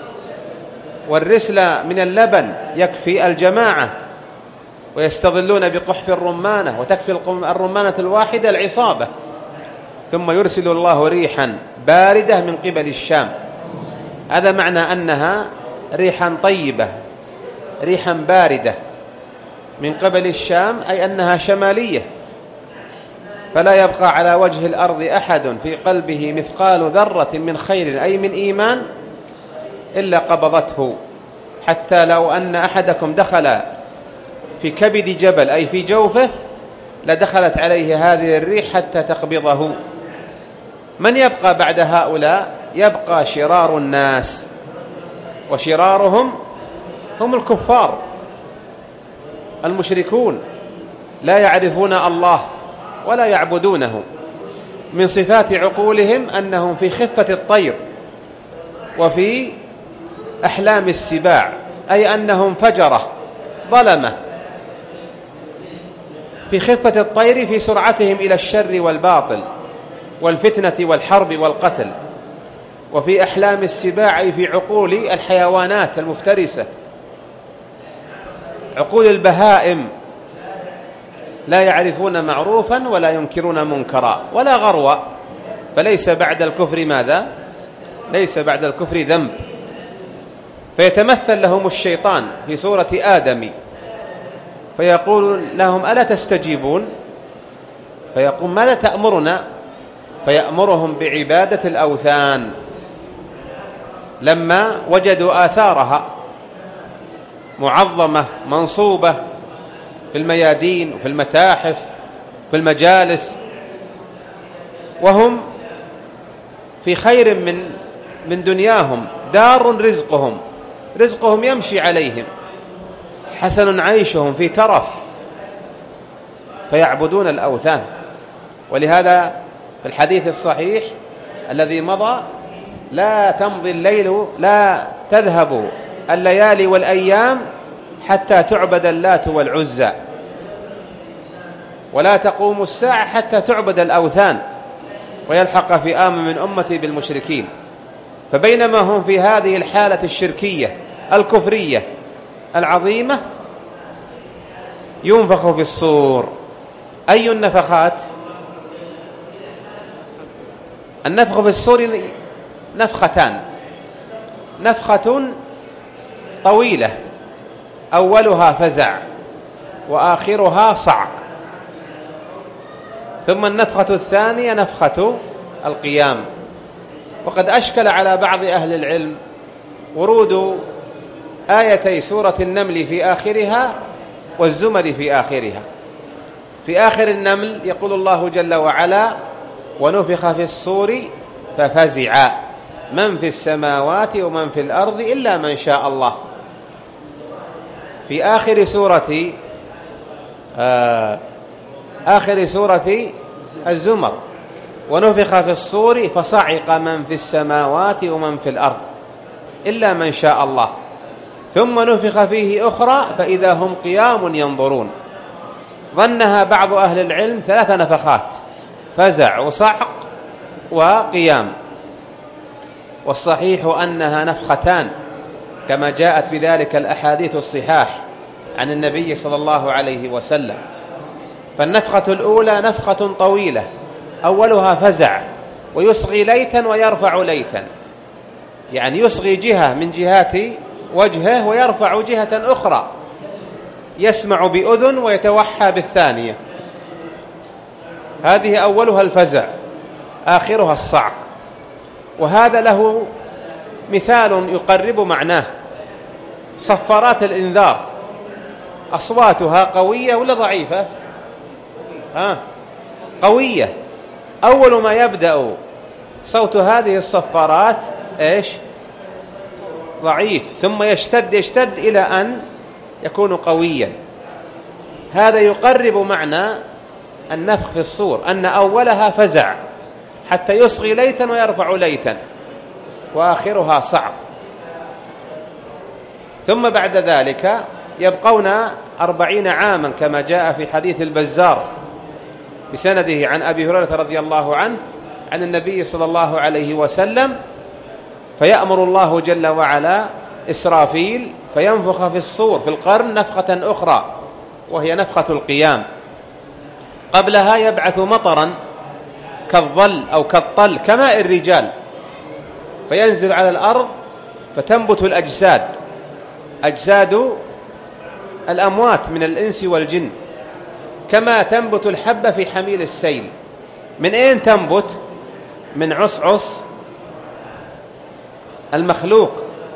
والرسل من اللبن يكفي الجماعة، ويستظلون بقحف الرمانة، وتكفي الرمانة الواحدة العصابة. ثم يرسل الله ريحا باردة من قبل الشام. هذا معنى أنها ريحا طيبة، ريحا باردة من قبل الشام، أي أنها شمالية، فلا يبقى على وجه الأرض أحد في قلبه مثقال ذرة من خير أي من إيمان إلا قبضته، حتى لو أن أحدكم دخل في كبد جبل أي في جوفه لدخلت عليه هذه الريح حتى تقبضه. من يبقى بعد هؤلاء؟ يبقى شرار الناس، وشرارهم هم الكفار المشركون، لا يعرفون الله ولا يعبدونه. من صفات عقولهم أنهم في خفة الطير، وفي أحلام السباع، أي أنهم فجرة ظلمة في خفة الطير في سرعتهم إلى الشر والباطل والفتنة والحرب والقتل. وفي أحلام السباع أي في عقول الحيوانات المفترسة، عقول البهائم، لا يعرفون معروفا ولا ينكرون منكرا ولا غروا، فليس بعد الكفر ماذا؟ ليس بعد الكفر ذنب. فيتمثل لهم الشيطان في صورة آدم فيقول لهم ألا تستجيبون؟ فيقول ماذا تأمرنا؟ فيأمرهم بعبادة الأوثان لما وجدوا آثارها معظمة منصوبة في الميادين وفي المتاحف في المجالس، وهم في خير من دنياهم، دار رزقهم يمشي عليهم، حسن عيشهم في ترف، فيعبدون الأوثان. ولهذا في الحديث الصحيح الذي مضى لا تمضي الليل، لا تذهب الليالي والأيام حتى تعبد اللات والعزى، ولا تقوم الساعة حتى تعبد الأوثان ويلحق فئام من أمتي بالمشركين. فبينما هم في هذه الحالة الشركية الكفرية العظيمة ينفخ في الصور. أي النفخات؟ النفخ في الصور نفختان، نفخة طويلة أولها فزع وآخرها صعق، ثم النفخة الثانية نفخة القيام. وقد أشكل على بعض أهل العلم ورود آيتي سورة النمل في آخرها والزمر في آخرها. في آخر النمل يقول الله جل وعلا ونفخ في الصور ففزع من في السماوات ومن في الأرض إلا من شاء الله. في آخر سورة الزمر ونفخ في الصور فصعق من في السماوات ومن في الأرض إلا من شاء الله، ثم نفخ فيه أخرى فإذا هم قيام ينظرون. ظنها بعض أهل العلم 3 نفخات، فزع وصعق وقيام، والصحيح أنها نفختان كما جاءت بذلك الأحاديث الصحاح عن النبي صلى الله عليه وسلم. فالنفخة الأولى نفخة طويلة أولها فزع ويصغي ليتا ويرفع ليتا، يعني يصغي جهة من جهات وجهه ويرفع جهة أخرى، يسمع بأذن ويتوحى بالثانية. هذه أولها الفزع آخرها الصعق. وهذا له مثال يقرب معناه، صفارات الإنذار أصواتها قوية ولا ضعيفة؟ قوية. أول ما يبدأ صوت هذه الصفارات إيش؟ ضعيف، ثم يشتد إلى أن يكون قويا. هذا يقرب معنى النفخ في الصور، أن أولها فزع حتى يصغي ليتا ويرفع ليتا، وآخرها صعق. ثم بعد ذلك يبقون 40 عاما كما جاء في حديث البزار بسنده عن أبي هريرة رضي الله عنه عن النبي صلى الله عليه وسلم، فيأمر الله جل وعلا إسرافيل فينفخ في الصور في القرن نفخة أخرى وهي نفخة القيام. قبلها يبعث مطرا كالظل أو كالطل كماء الرجال، فينزل على الأرض فتنبت الأجساد، أجساد الأموات من الإنس والجن، كما تنبت الحبة في حميل السيل. من أين تنبت؟ من عصعص المخلوق،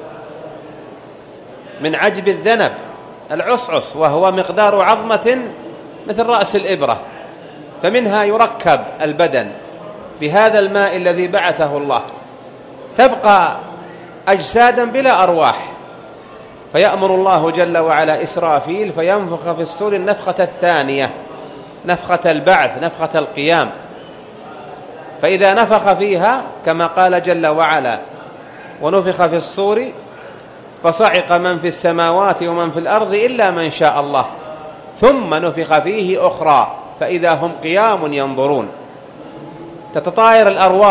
من عجب الذنب العصعص، وهو مقدار عظمة مثل رأس الإبرة، فمنها يركب البدن بهذا الماء الذي بعثه الله، تبقى أجسادا بلا أرواح. فيأمر الله جل وعلا إسرافيل فينفخ في الصور النفخة الثانية، نفخة البعث، نفخة القيام. فإذا نفخ فيها كما قال جل وعلا ونفخ في الصور فصعق من في السماوات ومن في الأرض إلا من شاء الله ثم نفخ فيه أخرى فإذا هم قيام ينظرون. تتطاير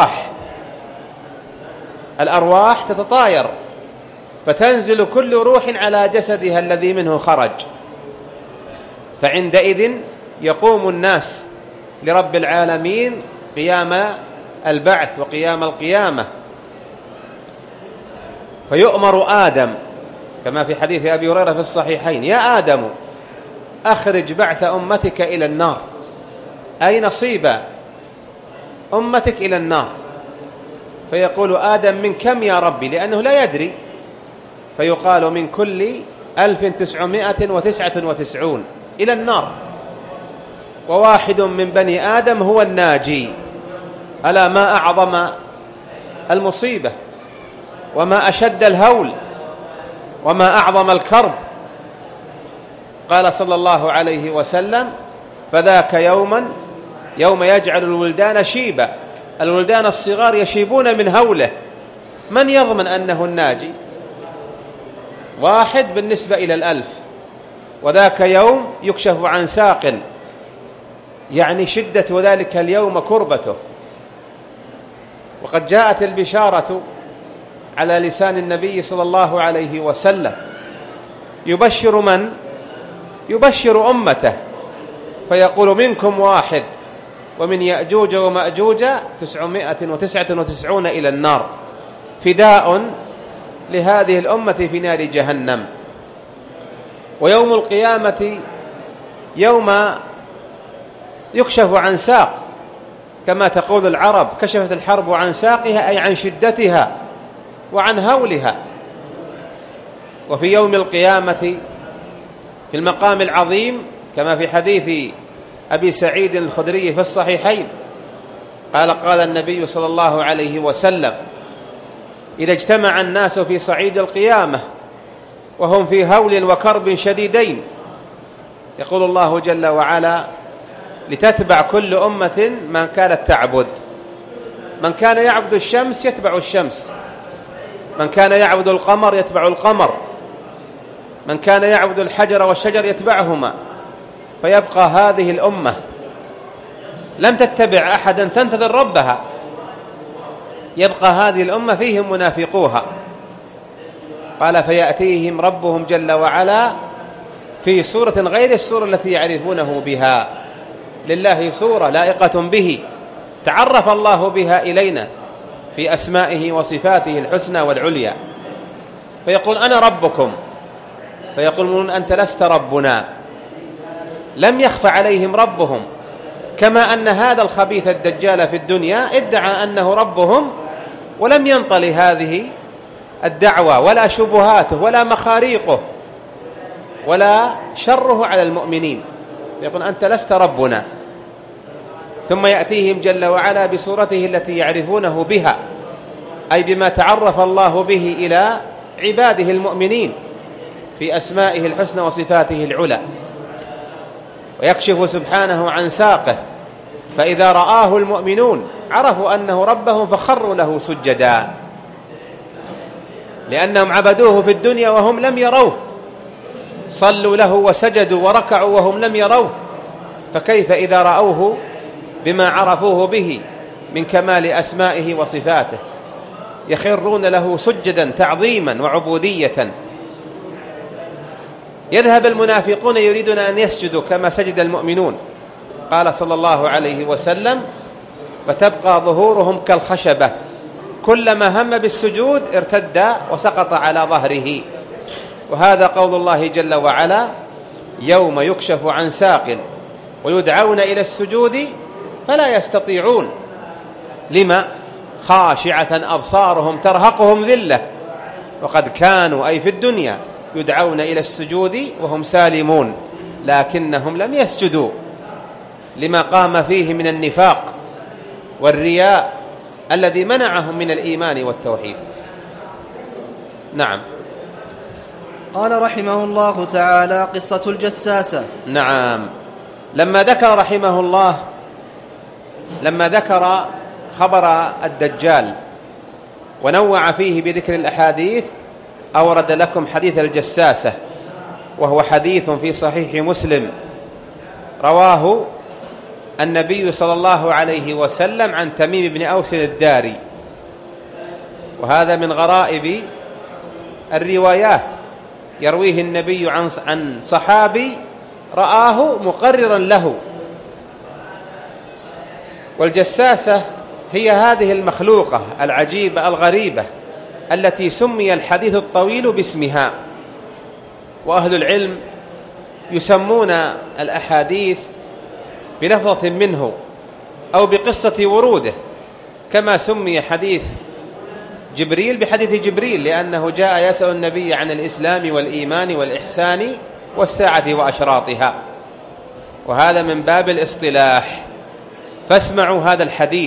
الأرواح تتطاير، فتنزل كل روح على جسدها الذي منه خرج، فعندئذ يقوم الناس لرب العالمين قيام البعث وقيام القيامة. فيؤمر آدم كما في حديث أبي هريرة في الصحيحين: يا آدم أخرج بعث أمتك إلى النار، أي نصيب أمتك إلى النار. فيقول آدم: من كم يا ربي؟ لأنه لا يدري. فيقال: من كل 1999 إلى النار، وواحد من بني آدم هو الناجي. ألا ما أعظم المصيبة، وما أشد الهول، وما أعظم الكرب. قال صلى الله عليه وسلم: فذاك يوم يجعل الولدان شيبا، الولدان الصغار يشيبون من هوله. من يضمن أنه الناجي؟ واحد بالنسبة إلى 1000. وذاك يوم يكشف عن ساق، يعني شدة ذلك اليوم كربته. وقد جاءت البشارة على لسان النبي صلى الله عليه وسلم، يبشر من؟ يبشر أمته، فيقول: منكم واحد، ومن يأجوج ومأجوج 999 إلى النار، فداء لهذه الأمة في نار جهنم. ويوم القيامة يوم يكشف عن ساق، كما تقول العرب: كشفت الحرب عن ساقها، أي عن شدتها وعن هولها. وفي يوم القيامة في المقام العظيم كما في حديث أبي سعيد الخدري في الصحيحين قال النبي صلى الله عليه وسلم: إذا اجتمع الناس في صعيد القيامة وهم في هول وكرب شديدين، يقول الله جل وعلا: لتتبع كل أمة من كانت تعبد. من كان يعبد الشمس يتبع الشمس، من كان يعبد القمر يتبع القمر، من كان يعبد الحجر والشجر يتبعهما. فيبقى هذه الأمة لم تتبع أحدا تنتظر ربها، يبقى هذه الأمة فيهم منافقوها. قال: فيأتيهم ربهم جل وعلا في صورة غير الصورة التي يعرفونه بها. لله صورة لائقة به تعرف الله بها إلينا في أسمائه وصفاته الحسنى والعليا. فيقول: أنا ربكم، فيقولون: أنت لست ربنا. لم يخف عليهم ربهم، كما أن هذا الخبيث الدجال في الدنيا ادعى أنه ربهم ولم ينطل هذه الدعوة ولا شبهاته ولا مخاريقه ولا شره على المؤمنين. يقول: أنت لست ربنا. ثم يأتيهم جل وعلا بصورته التي يعرفونه بها، أي بما تعرف الله به إلى عباده المؤمنين في أسمائه الحسنى وصفاته العلى. ويكشف سبحانه عن ساقه، فإذا رآه المؤمنون عرفوا أنه ربهم فخروا له سجدا، لأنهم عبدوه في الدنيا وهم لم يروه، صلوا له وسجدوا وركعوا وهم لم يروه، فكيف إذا رأوه بما عرفوه به من كمال أسمائه وصفاته؟ يخرون له سجدا تعظيما وعبودية. يذهب المنافقون يريدون أن يسجدوا كما سجد المؤمنون. قال صلى الله عليه وسلم: فتبقى ظهورهم كالخشبة، كلما هم بالسجود ارتد وسقط على ظهره. وهذا قول الله جل وعلا: يوم يكشف عن ساق ويدعون إلى السجود فلا يستطيعون. لما؟ خاشعة أبصارهم ترهقهم ذلة، وقد كانوا أي في الدنيا يدعون إلى السجود وهم سالمون، لكنهم لم يسجدوا لما قام فيه من النفاق والرياء الذي منعهم من الإيمان والتوحيد. نعم. قال رحمه الله تعالى: قصة الجساسة. نعم. لما ذكر رحمه الله، لما ذكر خبر الدجال ونوع فيه بذكر الأحاديث، أورد لكم حديث الجساسة، وهو حديث في صحيح مسلم رواه النبي صلى الله عليه وسلم عن تميم بن أوس الداري، وهذا من غرائب الروايات، يرويه النبي عن صحابي رآه مقررا له. والجساسة هي هذه المخلوقة العجيبة الغريبة التي سمي الحديث الطويل باسمها، وأهل العلم يسمون الأحاديث بلفظة منه أو بقصة وروده، كما سمي حديث جبريل بحديث جبريل لأنه جاء يسأل النبي عن الإسلام والإيمان والإحسان والساعة وأشراطها، وهذا من باب الاصطلاح. فاسمعوا هذا الحديث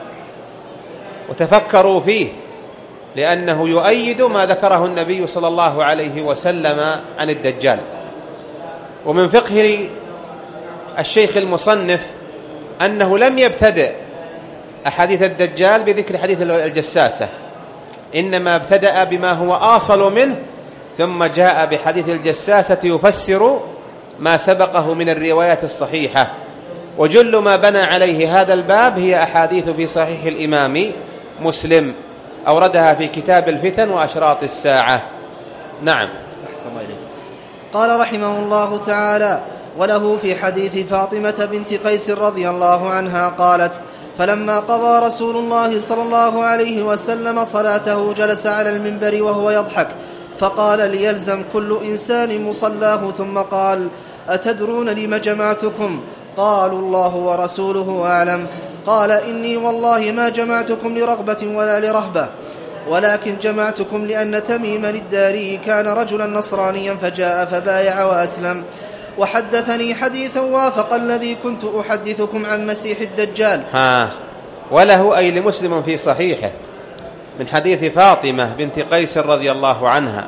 وتفكروا فيه، لأنه يؤيد ما ذكره النبي صلى الله عليه وسلم عن الدجال. ومن فقه الشيخ المصنف أنه لم يبتدئ أحاديث الدجال بذكر حديث الجساسة، إنما ابتدأ بما هو آصل منه، ثم جاء بحديث الجساسة يفسر ما سبقه من الروايات الصحيحة. وجل ما بنى عليه هذا الباب هي أحاديث في صحيح الإمام مسلم، أوردها في كتاب الفتن وأشراط الساعة. نعم. أحسن إليك. قال رحمه الله تعالى: وله في حديث فاطمة بنت قيس رضي الله عنها قالت: فلما قضى رسول الله صلى الله عليه وسلم صلاته جلس على المنبر وهو يضحك، فقال: ليلزم كل إنسان مصلاه، ثم قال: أتدرون لم جمعتكم؟ قالوا: الله ورسوله أعلم. قال: إني والله ما جمعتكم لرغبة ولا لرهبة، ولكن جمعتكم لأن تميما الداري كان رجلا نصرانيا فجاء فبايع وأسلم، وحدثني حديثا وافق الذي كنت أحدثكم عن مسيح الدجال. وله أي لمسلم في صحيحه من حديث فاطمة بنت قيس رضي الله عنها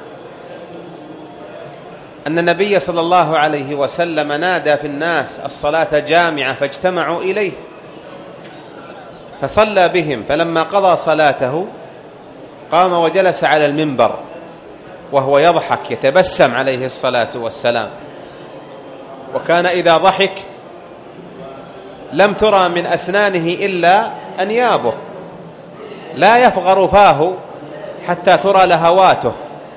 أن النبي صلى الله عليه وسلم نادى في الناس الصلاة جامعة فاجتمعوا إليه، فصلى بهم، فلما قضى صلاته قام وجلس على المنبر وهو يضحك يتبسم عليه الصلاة والسلام، وكان إذا ضحك لم ترى من أسنانه إلا أنيابه، لا يفغر فاه حتى ترى لهواته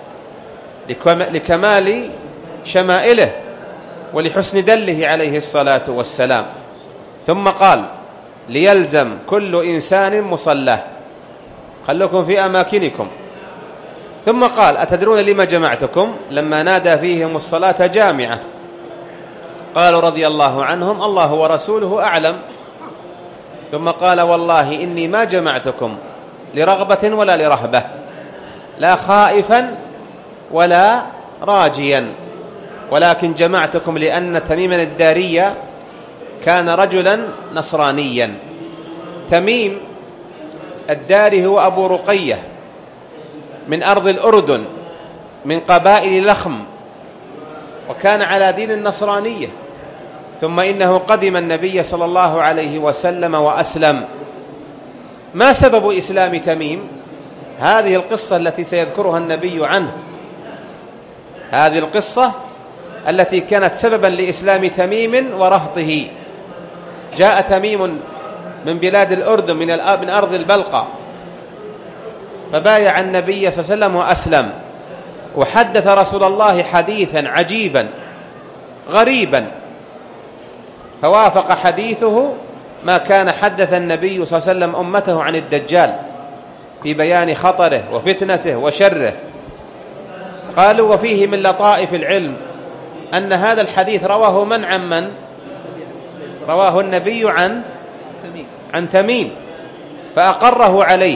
لكمال شمائله ولحسن دله عليه الصلاة والسلام. ثم قال: ليلزم كل إنسان مصلاه، خلوكم في أماكنكم. ثم قال: أتدرون لما جمعتكم؟ لما نادى فيهم الصلاة جامعة. قالوا رضي الله عنهم: الله ورسوله أعلم. ثم قال: والله إني ما جمعتكم لرغبة ولا لرهبة، لا خائفا ولا راجيا، ولكن جمعتكم لأن تميما الداري كان رجلا نصرانيا. تميم الداري هو أبو رقية من أرض الأردن من قبائل لخم، وكان على دين النصرانية، ثم إنه قدم النبي صلى الله عليه وسلم وأسلم. ما سبب إسلام تميم؟ هذه القصة التي سيذكرها النبي عنه، هذه القصة التي كانت سببا لإسلام تميم ورهطه. جاء تميم من بلاد الأردن من أرض البلقاء، فبايع النبي صلى الله عليه وسلم وأسلم، وحدث رسول الله حديثا عجيبا غريبا، فوافق حديثه ما كان حدث النبي صلى الله عليه وسلم أمته عن الدجال في بيان خطره وفتنته وشره. قالوا: وفيه من لطائف العلم أن هذا الحديث رواه من عن من؟ رواه النبي عن تميم، فأقره عليه،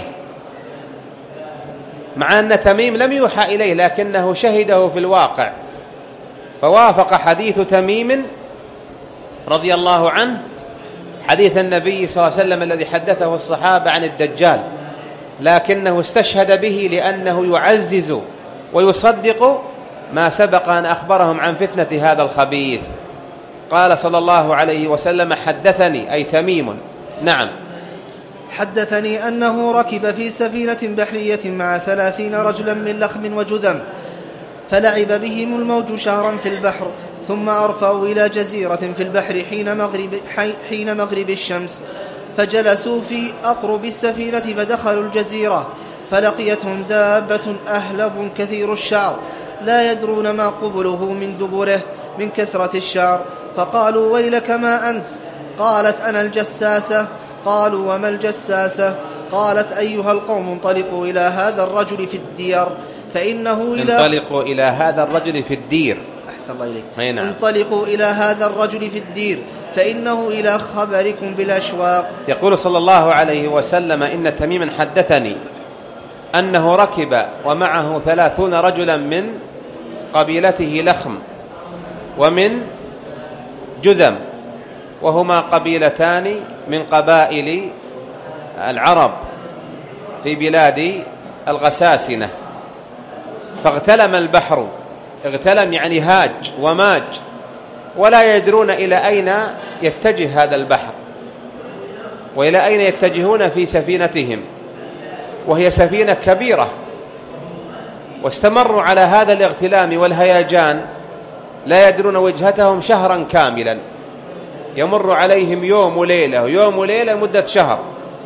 مع أن تميم لم يوحى إليه لكنه شهده في الواقع، فوافق حديث تميم رضي الله عنه حديث النبي صلى الله عليه وسلم الذي حدثه الصحابة عن الدجال، لكنه استشهد به لأنه يعزز ويصدق ما سبق أن أخبرهم عن فتنة هذا الخبيث. قال صلى الله عليه وسلم: حدثني أي تميم، نعم، حدثني أنه ركب في سفينة بحرية مع 30 رجلا من لخم وجذم، فلعب بهم الموج شهرا في البحر، ثم أرفعوا إلى جزيرة في البحر حين مغرب الشمس، فجلسوا في أقرب السفينة، فدخلوا الجزيرة، فلقيتهم دابة أهلب كثير الشعر، لا يدرون ما قبله من دبره من كثرة الشعر، فقالوا ويلك ما أنت؟ قالت أنا الجساسة. قالوا وما الجساسة؟ قالت أيها القوم انطلقوا إلى هذا الرجل في الدير انطلقوا إلى هذا الرجل في الدير. أحسن الله إليك. نعم. انطلقوا إلى هذا الرجل في الدير فإنه إلى خبركم بالأشواق. يقول صلى الله عليه وسلم إن تميما حدثني أنه ركب ومعه 30 رجلا من قبيلته لخم ومن جذم، وهما قبيلتان من قبائل العرب في بلاد الغساسنة، فاغتلم البحر، اغتلم يعني هاج وماج، ولا يدرون إلى أين يتجه هذا البحر وإلى أين يتجهون في سفينتهم، وهي سفينة كبيرة، واستمروا على هذا الاغتلام والهيجان لا يدرون وجهتهم شهرا كاملا، يمر عليهم يوم وليلة ويوم وليلة مدة شهر.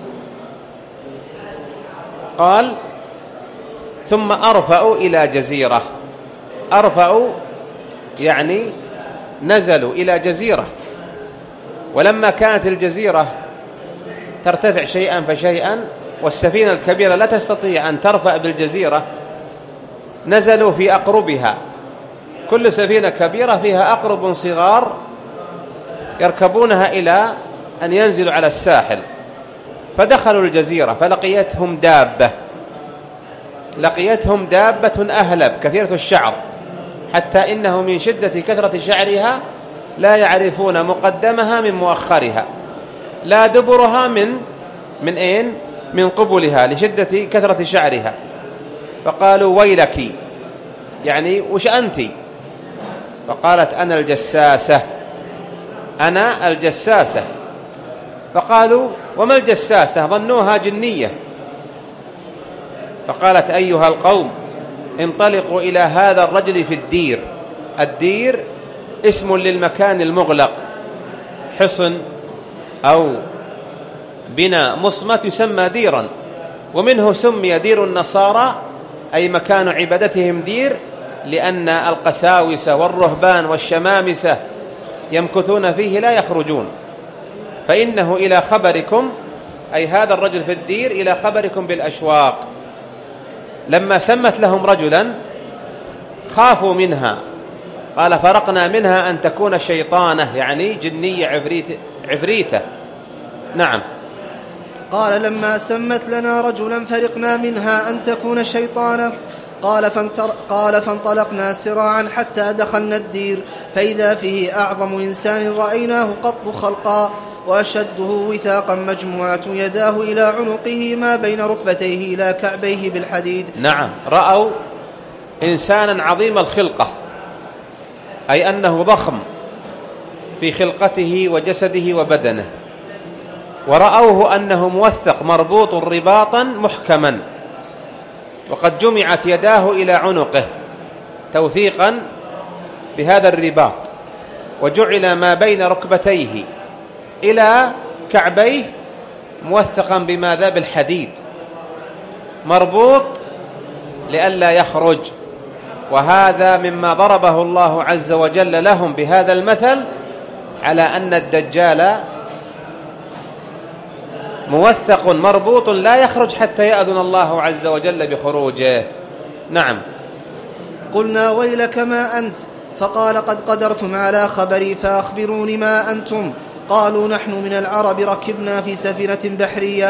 قال ثم أرفعوا إلى جزيرة، أرفعوا يعني نزلوا إلى جزيرة، ولما كانت الجزيرة ترتفع شيئا فشيئا والسفينة الكبيرة لا تستطيع أن ترفع بالجزيرة، نزلوا في أقربها، كل سفينة كبيرة فيها أقرب صغار يركبونها إلى أن ينزلوا على الساحل، فدخلوا الجزيرة فلقيتهم دابة، لقيتهم دابة أهلب كثيرة الشعر، حتى إنه من شدة كثرة شعرها لا يعرفون مقدمها من مؤخرها، لا دبرها من قبلها لشدة كثرة شعرها. فقالوا ويلك، يعني وش أنت؟ فقالت أنا الجساسة، أنا الجساسة. فقالوا وما الجساسة؟ ظنوها جنية. فقالت أيها القوم انطلقوا إلى هذا الرجل في الدير. الدير اسم للمكان المغلق، حصن أو بناء مصمت يسمى ديرا، ومنه سمي دير النصارى أي مكان عبادتهم دير، لأن القساوسة والرهبان والشمامسة يمكثون فيه لا يخرجون. فإنه إلى خبركم، أي هذا الرجل في الدير إلى خبركم بالأشواق. لما سمت لهم رجلا خافوا منها، قال فرقنا منها أن تكون شيطانة، يعني جنية عفريتة. نعم. قال لما سمت لنا رجلا فرقنا منها أن تكون شيطانة. قال فانطلقنا سراعا حتى دخلنا الدير، فإذا فيه أعظم إنسان رأيناه قط خلقا، وأشده وثاقا، مجموعة يداه إلى عنقه ما بين ركبتيه إلى كعبيه بالحديد. نعم، رأوا إنسانا عظيم الخلقة، أي أنه ضخم في خلقته وجسده وبدنه، ورأوه أنه موثق مربوط رباطا محكما، وقد جمعت يداه إلى عنقه توثيقا بهذا الرباط، وجعل ما بين ركبتيه إلى كعبيه موثقا بماذا؟ بالحديد، مربوط لئلا يخرج. وهذا مما ضربه الله عز وجل لهم بهذا المثل على أن الدجال موثق مربوط لا يخرج حتى يأذن الله عز وجل بخروجه. نعم. قلنا ويلك ما أنت؟ فقال قد قدرتم على خبري فأخبروني ما أنتم. قالوا نحن من العرب ركبنا في سفينة بحرية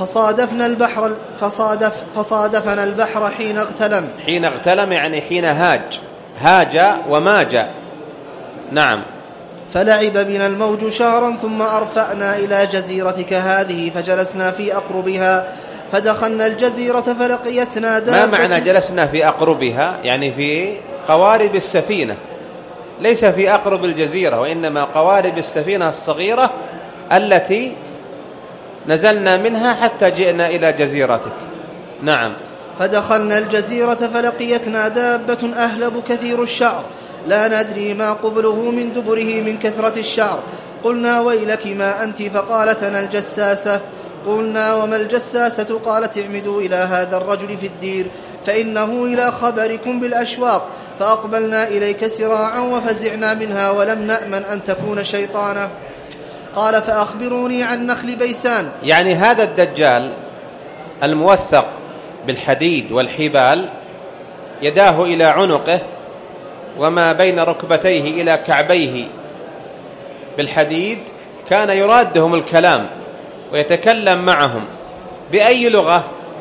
فصادفنا البحر حين اغتلم. حين اغتلم يعني حين هاج وماج. نعم. فلعب بنا الموج شهرا ثم أرفعنا إلى جزيرتك هذه فجلسنا في أقربها، فدخلنا الجزيرة فلقيتنا دابة. ما معنى جلسنا في أقربها؟ يعني في قوارب السفينة، ليس في أقرب الجزيرة، وإنما قوارب السفينة الصغيرة التي نزلنا منها حتى جئنا إلى جزيرتك. نعم. فدخلنا الجزيرة فلقيتنا دابة أهلب كثير الشعر لا ندري ما قبله من دبره من كثرة الشعر. قلنا ويلك ما أنت؟ فقالت أنا الجساسة. قلنا وما الجساسة؟ قالت اعمدوا إلى هذا الرجل في الدير فإنه إلى خبركم بالأشواق. فأقبلنا إليك سراعا وفزعنا منها ولم نأمن أن تكون شيطانا. قال فأخبروني عن نخل بيسان. يعني هذا الدجال الموثق بالحديد والحبال يداه إلى عنقه وما بين ركبتيه إلى كعبيه بالحديد، كان يرادهم الكلام ويتكلم معهم بأي لغة؟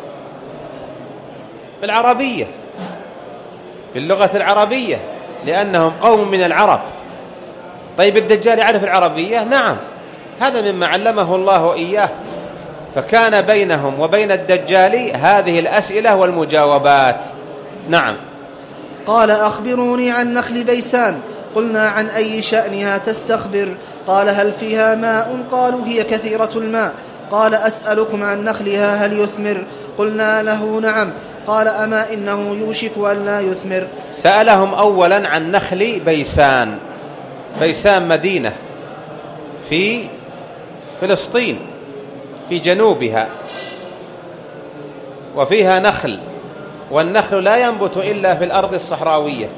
بالعربية، باللغة العربية، لأنهم قوم من العرب. طيب الدجال يعرف العربية؟ نعم، هذا مما علمه الله إياه. فكان بينهم وبين الدجال هذه الأسئلة والمجاوبات. نعم. قال أخبروني عن نخل بيسان. قلنا عن أي شأنها تستخبر؟ قال هل فيها ماء؟ قالوا هي كثيرة الماء. قال أسألكم عن نخلها هل يثمر؟ قلنا له نعم. قال أما إنه يوشك أن لا يثمر. سألهم أولا عن نخل بيسان. بيسان مدينة في فلسطين في جنوبها، وفيها نخل، والنخل لا ينبت إلا في الأرض الصحراوية.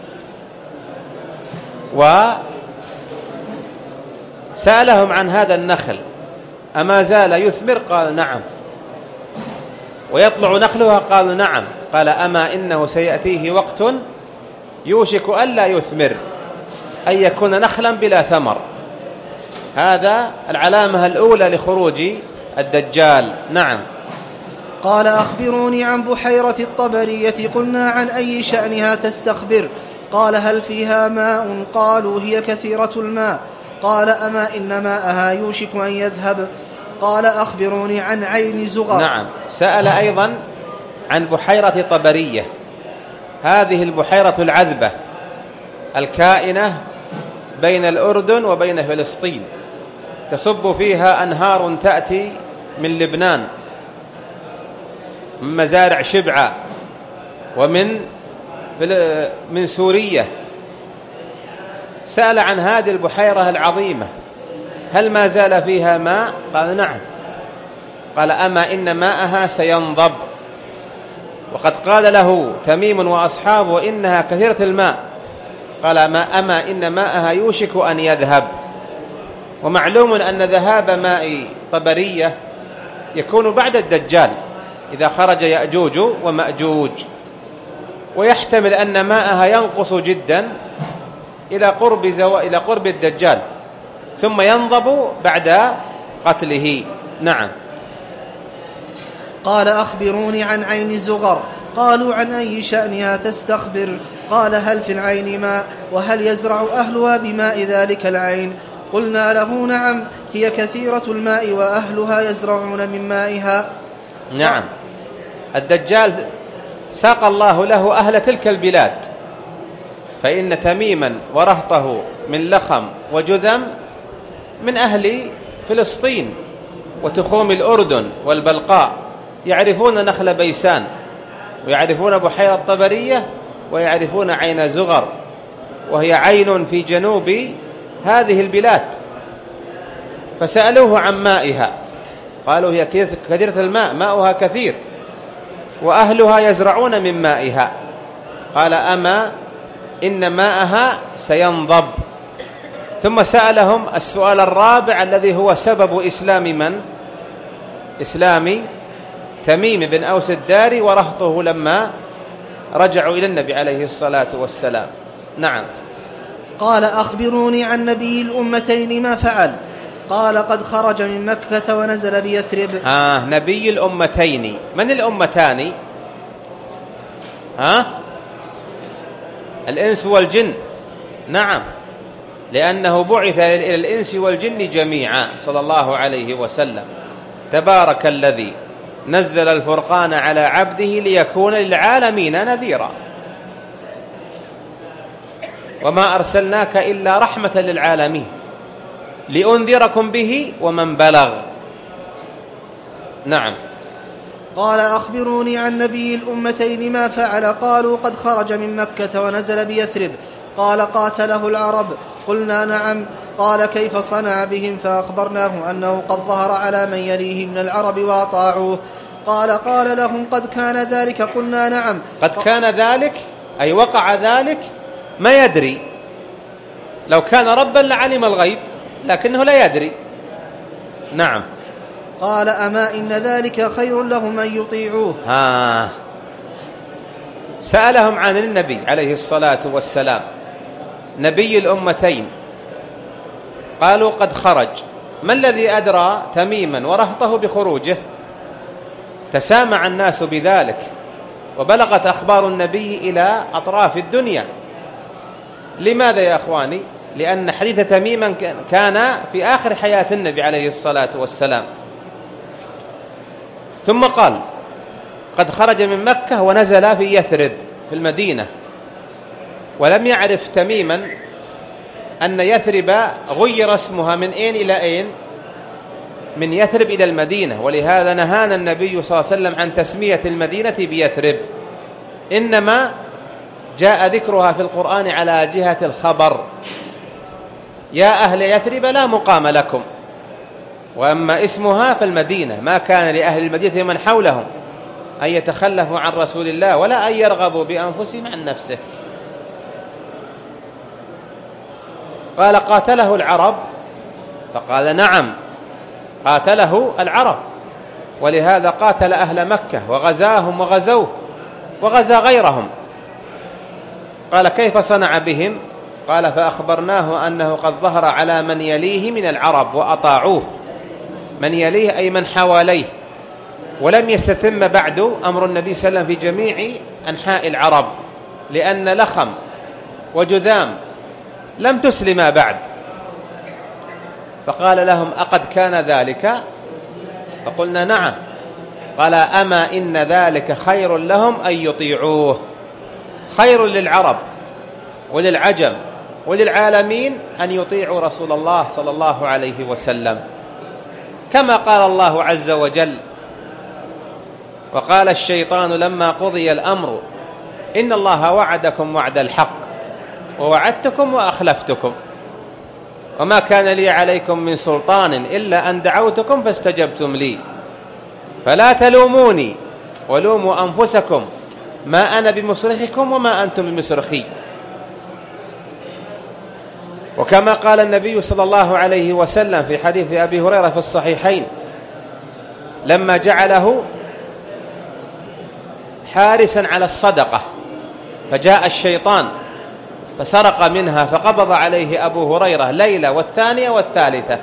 وسألهم عن هذا النخل أما زال يثمر؟ قال نعم. ويطلع نخلها؟ قالوا نعم. قال أما إنه سيأتيه وقت يوشك ألا يثمر، أن يكون نخلا بلا ثمر. هذا العلامة الأولى لخروج الدجال. نعم. قال أخبروني عن بحيرة الطبرية. قلنا عن أي شأنها تستخبر؟ قال هل فيها ماء؟ قالوا هي كثيرة الماء. قال أما إن ماءها يوشك أن يذهب. قال أخبروني عن عين زغر. نعم. سأل أيضا عن بحيرة طبرية. هذه البحيرة العذبة الكائنة بين الأردن وبين فلسطين، تصب فيها أنهار تأتي من لبنان، من مزارع شبعة، ومن سوريا. سأل عن هذه البحيرة العظيمة هل ما زال فيها ماء؟ قال نعم. قال أما إن ماءها سينضب، وقد قال له تميم وأصحابه إنها كثيرة الماء. قال أما إن ماءها يوشك أن يذهب. ومعلوم أن ذهاب ماء طبرية يكون بعد الدجال إذا خرج يأجوج ومأجوج، ويحتمل أن ماءها ينقص جدا إلى قرب الدجال، ثم ينضب بعد قتله. نعم. قال أخبروني عن عين زغر. قالوا عن أي شأنها تستخبر؟ قال هل في العين ماء؟ وهل يزرع أهلها بماء ذلك العين؟ قلنا له نعم، هي كثيرة الماء وأهلها يزرعون من مائها. نعم. الدجال ساق الله له أهل تلك البلاد، فإن تميما ورهطه من لخم وجذم من أهل فلسطين وتخوم الأردن والبلقاء، يعرفون نخل بيسان، ويعرفون بحيرة طبرية، ويعرفون عين زغر، وهي عين في جنوب هذه البلاد. فسألوه عن مائها، قالوا هي كثيرة الماء، ماؤها كثير، وأهلها يزرعون من مائها. قال أما إن ماءها سينضب. ثم سألهم السؤال الرابع الذي هو سبب إسلام من؟ إسلام تميم بن أوس الداري ورهطه لما رجعوا إلى النبي عليه الصلاة والسلام. نعم. قال أخبروني عن نبي الأمتين ما فعل؟ قال قد خرج من مكة ونزل بيثرب. نبي الأمتين، من الأمتان؟ الإنس والجن. نعم، لأنه بعث إلى الإنس والجن جميعا صلى الله عليه وسلم. تبارك الذي نزل الفرقان على عبده ليكون للعالمين نذيرا، وما أرسلناك إلا رحمة للعالمين لأنذركم به ومن بلغ. نعم. قال أخبروني عن نبي الأمتين ما فعل. قالوا قد خرج من مكة ونزل بيثرب. قال قاتله العرب. قلنا نعم. قال كيف صنع بهم؟ فأخبرناه أنه قد ظهر على من يليه من العرب وأطاعوه. قال لهم قد كان ذلك. قلنا نعم. قد كان ذلك أي وقع ذلك، ما يدري. لو كان ربا لعلم الغيب، لكنه لا يدري. نعم. قال أما إن ذلك خير لهم أن يطيعوه. سألهم عن النبي عليه الصلاة والسلام نبي الأمتين، قالوا قد خرج. ما الذي أدرى تميما ورهطه بخروجه؟ تسامع الناس بذلك، وبلغت أخبار النبي إلى أطراف الدنيا. لماذا يا أخواني؟ لأن حديث تميما كان في آخر حياة النبي عليه الصلاة والسلام. ثم قال قد خرج من مكة ونزل في يثرب في المدينة، ولم يعرف تميما أن يثرب غير اسمها من أين إلى أين، من يثرب إلى المدينة، ولهذا نهانا النبي صلى الله عليه وسلم عن تسمية المدينة بيثرب، إنما جاء ذكرها في القرآن على جهة الخبر: يا أهل يثرب لا مقام لكم. وأما اسمها فالمدينة، ما كان لأهل المدينة من حولهم أن يتخلفوا عن رسول الله ولا أن يرغبوا بأنفسهم عن نفسه. قال قاتله العرب؟ فقال نعم، قاتله العرب، ولهذا قاتل أهل مكة وغزاهم وغزوه وغزا غيرهم. قال كيف صنع بهم؟ قال فأخبرناه أنه قد ظهر على من يليه من العرب وأطاعوه. من يليه أي من حواليه، ولم يستتم بعد أمر النبي صلى الله عليه وسلم في جميع أنحاء العرب، لأن لخم وجذام لم تسلما بعد. فقال لهم أقد كان ذلك؟ فقلنا نعم. قال أما إن ذلك خير لهم أن يطيعوه. خير للعرب وللعجم وللعالمين أن يطيعوا رسول الله صلى الله عليه وسلم، كما قال الله عز وجل: وقال الشيطان لما قضي الأمر إن الله وعدكم وعد الحق ووعدتكم وأخلفتكم وما كان لي عليكم من سلطان إلا أن دعوتكم فاستجبتم لي فلا تلوموني ولوموا أنفسكم ما أنا بمصرخكم وما أنتم بمصرخي. وكما قال النبي صلى الله عليه وسلم في حديث أبي هريرة في الصحيحين لما جعله حارسا على الصدقة، فجاء الشيطان فسرق منها فقبض عليه أبو هريرة ليلة والثانية والثالثة.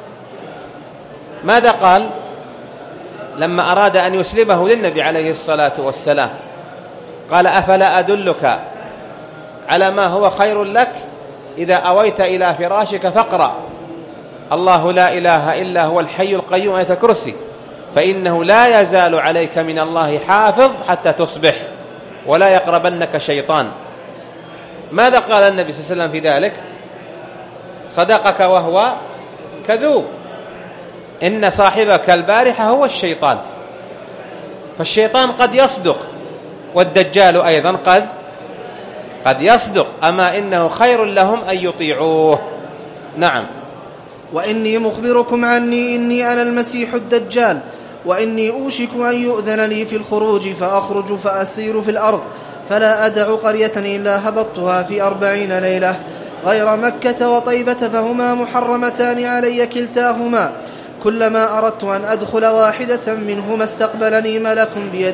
ماذا قال لما أراد أن يسلمه للنبي عليه الصلاة والسلام؟ قال أفلا أدلك على ما هو خير لك؟ إذا أويت إلى فراشك فاقرأ الله لا إله إلا هو الحي القيوم آية الكرسي، فإنه لا يزال عليك من الله حافظ حتى تصبح ولا يقربنك شيطان. ماذا قال النبي صلى الله عليه وسلم في ذلك؟ صدقك وهو كذوب، إن صاحبك البارحة هو الشيطان. فالشيطان قد يصدق، والدجال أيضا قد يصدق، أما إنه خير لهم أن يطيعوه. نعم. وإني مخبركم عني إني أنا المسيح الدجال، وإني أوشك أن يؤذن لي في الخروج فأخرج فأسير في الأرض فلا أدع قرية إلا هبطتها في 40 ليلة غير مكة وطيبة، فهما محرمتان علي كلتاهما. كلما أردت أن أدخل واحدة منهما استقبلني ملك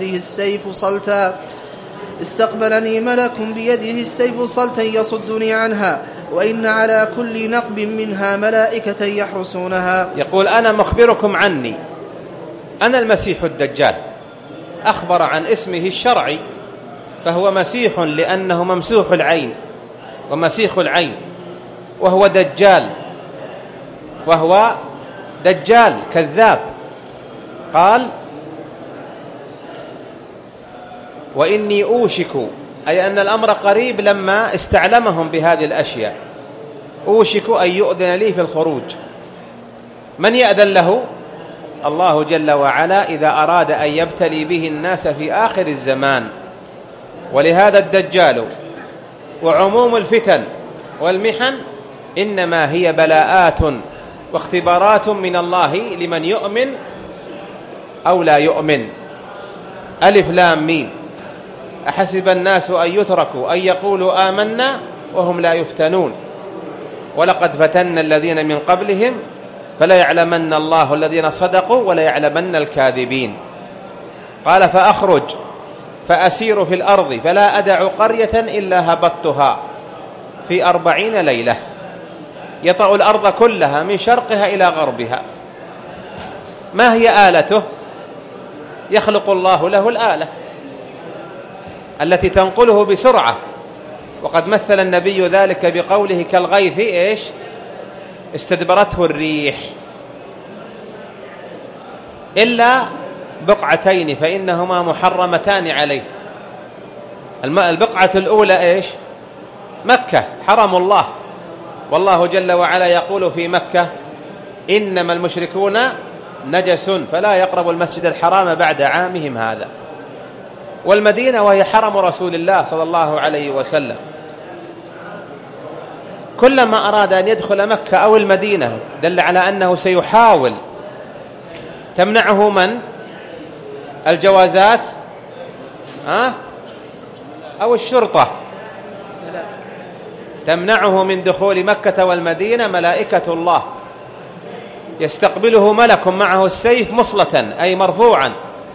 بيده السيف صلتا يصدني عنها، وإن على كل نقب منها ملائكة يحرسونها. يقول أنا مخبركم عني، أنا المسيح الدجال. أخبر عن اسمه الشرعي، فهو مسيح لأنه ممسوح العين ومسيح العين، وهو دجال كذاب. قال وإني أوشك، أي أن الأمر قريب لما استعلمهم بهذه الأشياء. أوشك أن يؤذن لي في الخروج. من يأذن له؟ الله جل وعلا إذا أراد أن يبتلي به الناس في آخر الزمان. ولهذا الدجال وعموم الفتن والمحن إنما هي بلاءات واختبارات من الله لمن يؤمن أو لا يؤمن. ألف لام ميم. أحسب الناس أن يتركوا أن يقولوا آمنا وهم لا يفتنون ولقد فتنا الذين من قبلهم فلا يعلمن الله الذين صدقوا ولا يعلمن الكاذبين. قال فأخرج فأسير في الأرض فلا أدع قرية إلا هبطتها في 40 ليلة، يطأ الأرض كلها من شرقها إلى غربها. ما هي آلته؟ يخلق الله له الآلة التي تنقله بسرعة، وقد مثل النبي ذلك بقوله كالغيث إيش؟ استدبرته الريح، إلا بقعتين فإنهما محرمتان عليه. البقعة الأولى إيش؟ مكة حرم الله، والله جل وعلا يقول في مكة إنما المشركون نجس فلا يقربوا المسجد الحرام بعد عامهم هذا. والمدينة وهي حرم رسول الله صلى الله عليه وسلم. كلما أراد أن يدخل مكة أو المدينة دل على أنه سيحاول تمنعه من؟ الجوازات أو الشرطة تمنعه من دخول مكة والمدينة. ملائكة الله يستقبله ملك معه السيف مصلة أي مرفوعا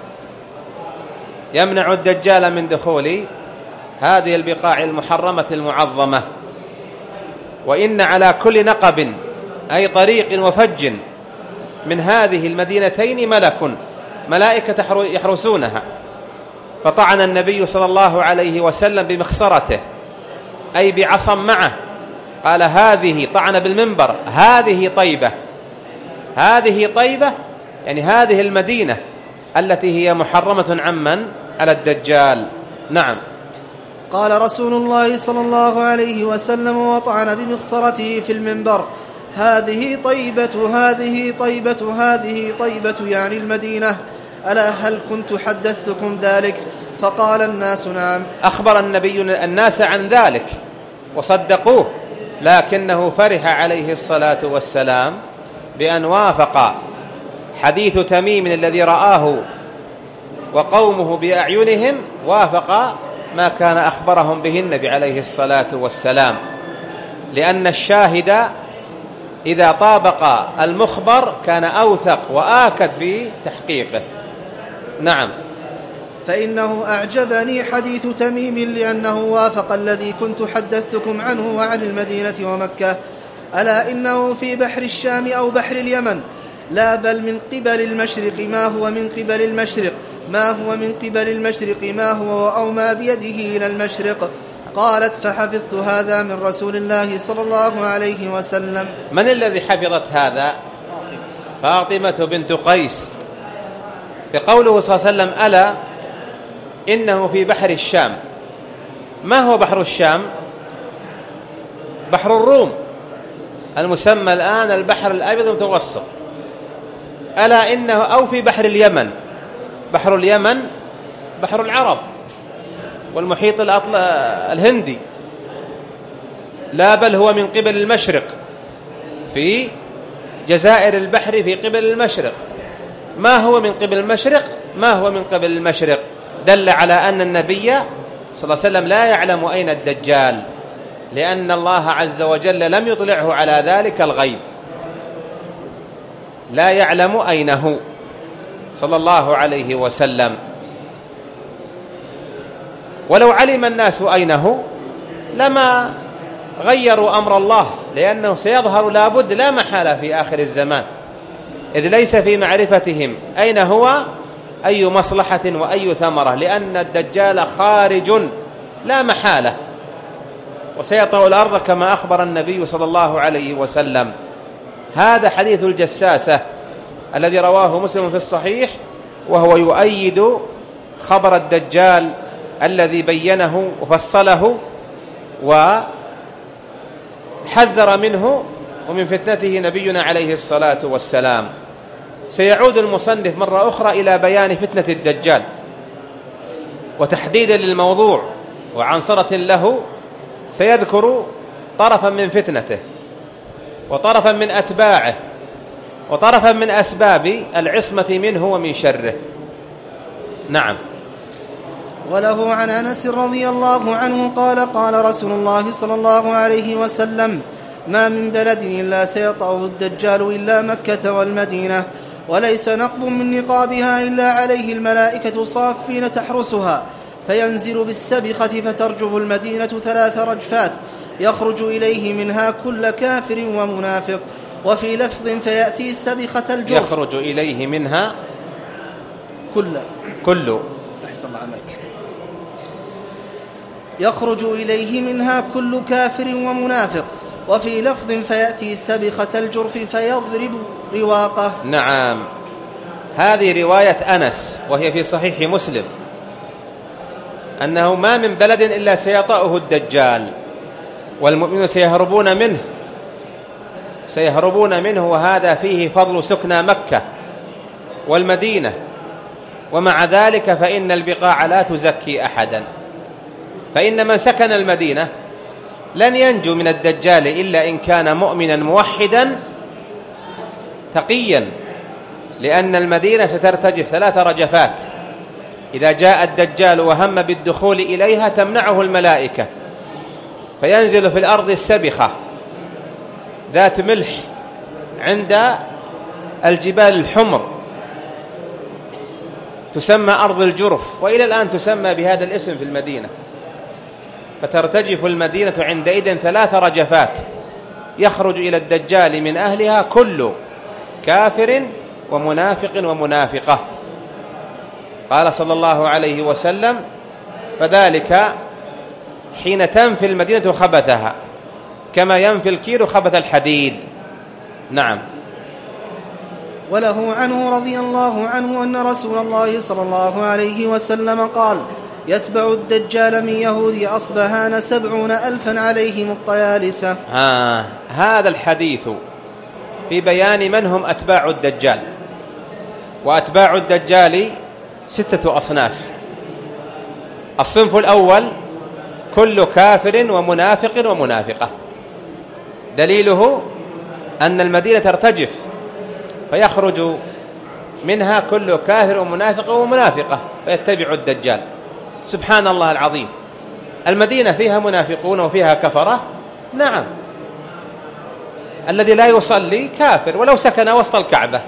يمنع الدجال من دخول هذه البقاع المحرمة المعظمة. وإن على كل نقب أي طريق وفج من هذه المدينتين ملائكة يحرسونها. فطعن النبي صلى الله عليه وسلم بمخصرته أي بعصا معه، قال هذه، طعن بالمنبر، هذه طيبة، هذه طيبة يعني هذه المدينة التي هي محرمة عمن؟ على الدجال. نعم. قال رسول الله صلى الله عليه وسلم وطعن بمخصرته في المنبر هذه طيبة هذه طيبة هذه طيبة يعني المدينة، ألا هل كنت حدثتكم ذلك؟ فقال الناس نعم. أخبر النبي الناس عن ذلك وصدقوه، لكنه فرح عليه الصلاة والسلام بأن وافق حديث تميم الذي رآه وقومه بأعينهم، وافق ما كان أخبرهم به النبي عليه الصلاة والسلام، لأن الشاهد إذا طابق المخبر كان أوثق وآكد في تحقيقه. نعم. فإنه أعجبني حديث تميم لأنه وافق الذي كنت حدثتكم عنه وعن المدينة ومكة، ألا إنه في بحر الشام أو بحر اليمن، لا بل من قبل المشرق ما هو من قبل المشرق ما هو من قبل المشرق ما هو أو ما بيده إلى المشرق. قالت فحفظت هذا من رسول الله صلى الله عليه وسلم. من الذي حفظت هذا؟ فاطمة بنت قيس. في قوله صلى الله عليه وسلم ألا إنه في بحر الشام. ما هو بحر الشام؟ بحر الروم المسمى الآن البحر الأبيض المتوسط. ألا إنه أو في بحر اليمن. بحر اليمن بحر العرب والمحيط الهندي، لا بل هو من قبل المشرق، في جزائر البحر في قبل المشرق. ما هو من قبل المشرق ما هو من قبل المشرق دل على أن النبي صلى الله عليه وسلم لا يعلم أين الدجال، لأن الله عز وجل لم يطلعه على ذلك الغيب، لا يعلم أينه صلى الله عليه وسلم. ولو علم الناس أينه لما غيروا أمر الله، لأنه سيظهر لابد لا محالة في آخر الزمان، إذ ليس في معرفتهم أين هو أي مصلحة وأي ثمرة، لأن الدجال خارج لا محالة وسيطأ الأرض كما أخبر النبي صلى الله عليه وسلم. هذا حديث الجساسة الذي رواه مسلم في الصحيح، وهو يؤيد خبر الدجال الذي بينه وفصله وحذر منه ومن فتنته نبينا عليه الصلاة والسلام. سيعود المصنف مرة أخرى إلى بيان فتنة الدجال وتحديدا للموضوع وعنصرة له، سيذكر طرفا من فتنته وطرفا من أتباعه وطرفا من أسباب العصمة منه ومن شره. نعم. وله عن أنس رضي الله عنه قال قال رسول الله صلى الله عليه وسلم: ما من بلد إلا سيطأه الدجال إلا مكة والمدينة، وليس نقب من نقابها إلا عليه الملائكة صافين تحرسها، فينزل بالسبخة فترجف المدينة 3 رجفات، يخرج إليه منها كل كافر ومنافق. وفي لفظ: فيأتي سبخة الجرف. يخرج إليه منها كل أحسن الله عليك. يخرج إليه منها كل كافر ومنافق. وفي لفظ: فيأتي سبخة الجرف فيضرب رواقه. نعم، هذه رواية أنس وهي في صحيح مسلم، أنه ما من بلد إلا سيطأه الدجال والمؤمنون سيهربون منه، وهذا فيه فضل سكنى مكة والمدينة. ومع ذلك فإن البقاع لا تزكي أحدا، فإن من سكن المدينة لن ينجو من الدجال إلا إن كان مؤمنا موحدا تقيا، لأن المدينة سترتجف 3 رجفات. إذا جاء الدجال وهم بالدخول إليها تمنعه الملائكة، فينزل في الأرض السبخة ذات ملح عند الجبال الحمر، تسمى أرض الجرف، وإلى الآن تسمى بهذا الاسم في المدينة. فترتجف المدينة عندئذ 3 رجفات، يخرج إلى الدجال من أهلها كل كافر ومنافق ومنافقة. قال صلى الله عليه وسلم: فذلك حين تنفي المدينة خبثها كما ينفي الكير خبث الحديد. نعم. وله عنه رضي الله عنه أن رسول الله صلى الله عليه وسلم قال: يتبع الدجال من يهود أصبهان 70,000 عليهم الطيالسة. هذا الحديث في بيان من هم أتباع الدجال. وأتباع الدجال 6 أصناف. الصنف الأول كل كافر ومنافق ومنافقة، دليله أن المدينة ترتجف فيخرج منها كل كافر ومنافق ومنافقة فيتبع الدجال. سبحان الله العظيم، المدينة فيها منافقون وفيها كفرة. نعم، الذي لا يصلي كافر ولو سكن وسط الكعبة.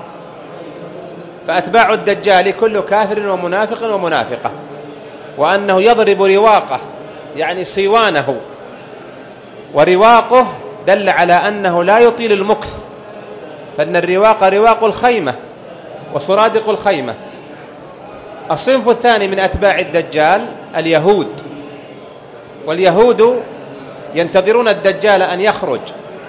فأتباع الدجال كل كافر ومنافق ومنافقة، وأنه يضرب رواقه يعني صيوانه، ورواقه دل على أنه لا يطيل المكث، فإن الرواق رواق الخيمة وسرادق الخيمة. الصنف الثاني من أتباع الدجال اليهود، واليهود ينتظرون الدجال أن يخرج،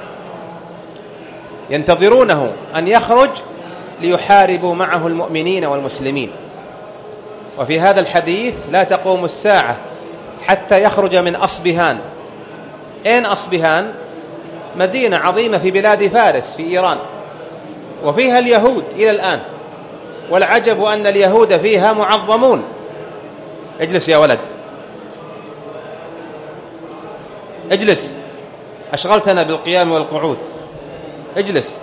ينتظرونه أن يخرج ليحاربوا معه المؤمنين والمسلمين. وفي هذا الحديث: لا تقوم الساعة حتى يخرج من أصبهان. أين أصبهان؟ مدينة عظيمة في بلاد فارس في إيران، وفيها اليهود إلى الآن، والعجب أن اليهود فيها معظمون. اجلس يا ولد، اجلس، أشغلتنا بالقيام والقعود، اجلس.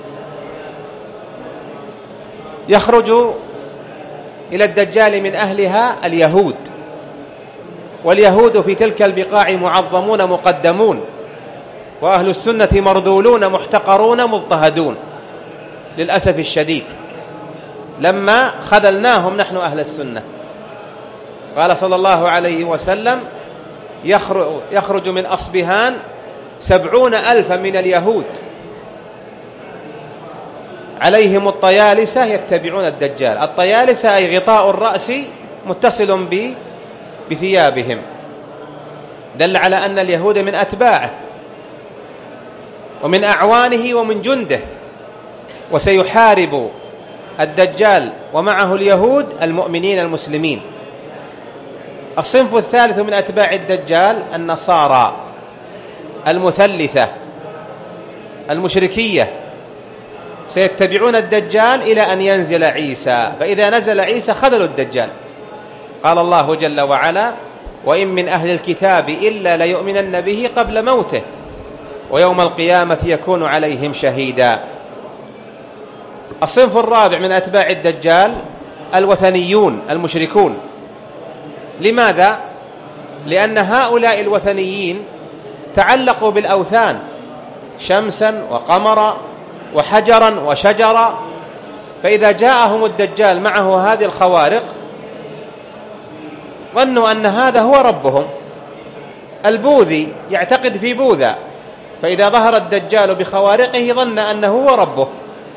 يخرج إلى الدجال من أهلها اليهود، واليهود في تلك البقاع معظمون مقدمون، وأهل السنة مرذولون محتقرون مضطهدون للأسف الشديد، لما خذلناهم نحن أهل السنة. قال صلى الله عليه وسلم: يخرج من أصبهان 70,000 من اليهود عليهم الطيالسة يتبعون الدجال. الطيالسة أي غطاء الرأس متصل بثيابهم، دل على أن اليهود من أتباعه ومن أعوانه ومن جنده، وسيحارب الدجال ومعه اليهود المؤمنين المسلمين. الصنف الثالث من أتباع الدجال النصارى المثلثة المشركية، سيتبعون الدجال إلى أن ينزل عيسى، فإذا نزل عيسى خذلوا الدجال. قال الله جل وعلا: وإن من أهل الكتاب إلا ليؤمنن به قبل موته ويوم القيامة يكون عليهم شهيدا. الصنف الرابع من أتباع الدجال الوثنيون المشركون. لماذا؟ لأن هؤلاء الوثنيين تعلقوا بالأوثان، شمسا وقمرا وحجرا وشجرا، فإذا جاءهم الدجال معه هذه الخوارق ظنوا أن هذا هو ربهم. البوذي يعتقد في بوذا، فإذا ظهر الدجال بخوارقه ظن أنه هو ربه.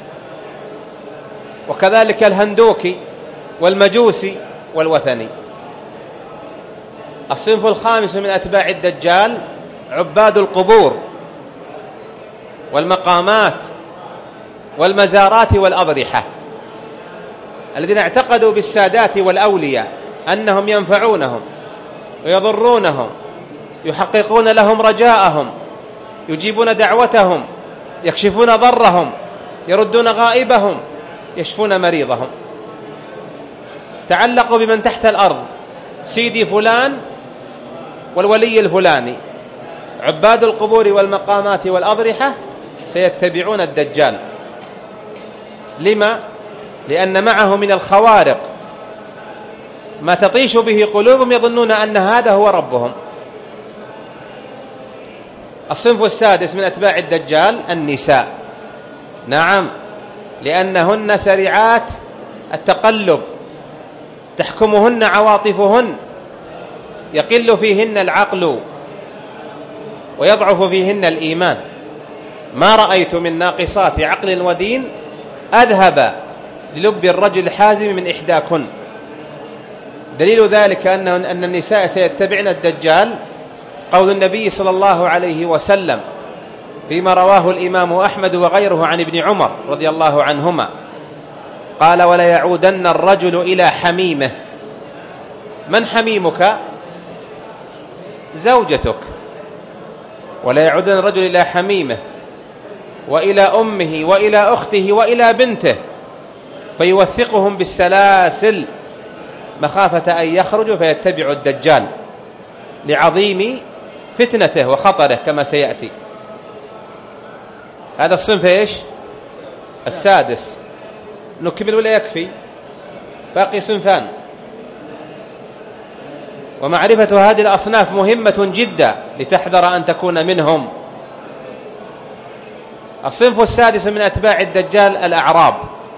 وكذلك الهندوكي والمجوسي والوثني. الصنف الخامس من أتباع الدجال عباد القبور والمقامات والمزارات والأضرحة، الذين اعتقدوا بالسادات والأولياء أنهم ينفعونهم ويضرونهم، يحققون لهم رجاءهم، يجيبون دعوتهم، يكشفون ضرهم، يردون غائبهم، يشفون مريضهم. تعلقوا بمن تحت الأرض، سيدي فلان والولي الفلاني. عباد القبور والمقامات والأضرحة سيتبعون الدجال. لما؟ لأن معه من الخوارق ما تطيش به قلوبهم، يظنون أن هذا هو ربهم. الصنف السادس من أتباع الدجال النساء. نعم، لأنهن سريعات التقلب، تحكمهن عواطفهن، يقل فيهن العقل ويضعف فيهن الإيمان. ما رأيت من ناقصات عقل ودين أذهب للب الرجل الحازم من إحداكن. دليل ذلك أن النساء سيتبعن الدجال قول النبي صلى الله عليه وسلم فيما رواه الإمام أحمد وغيره عن ابن عمر رضي الله عنهما قال: ولا يعودن الرجل إلى حميمه. من حميمك؟ زوجتك. ولا يعودن الرجل إلى حميمه وإلى أمه وإلى أخته وإلى بنته فيوثقهم بالسلاسل مخافة أن يخرجوا فيتبعوا الدجال لعظيم فتنته وخطره كما سيأتي. هذا الصنف إيش؟ السادس. نكمل ولا يكفي؟ باقي صنفان. ومعرفة هذه الأصناف مهمة جدا لتحذر أن تكون منهم. الصنف السادس من أتباع الدجال الأعراب.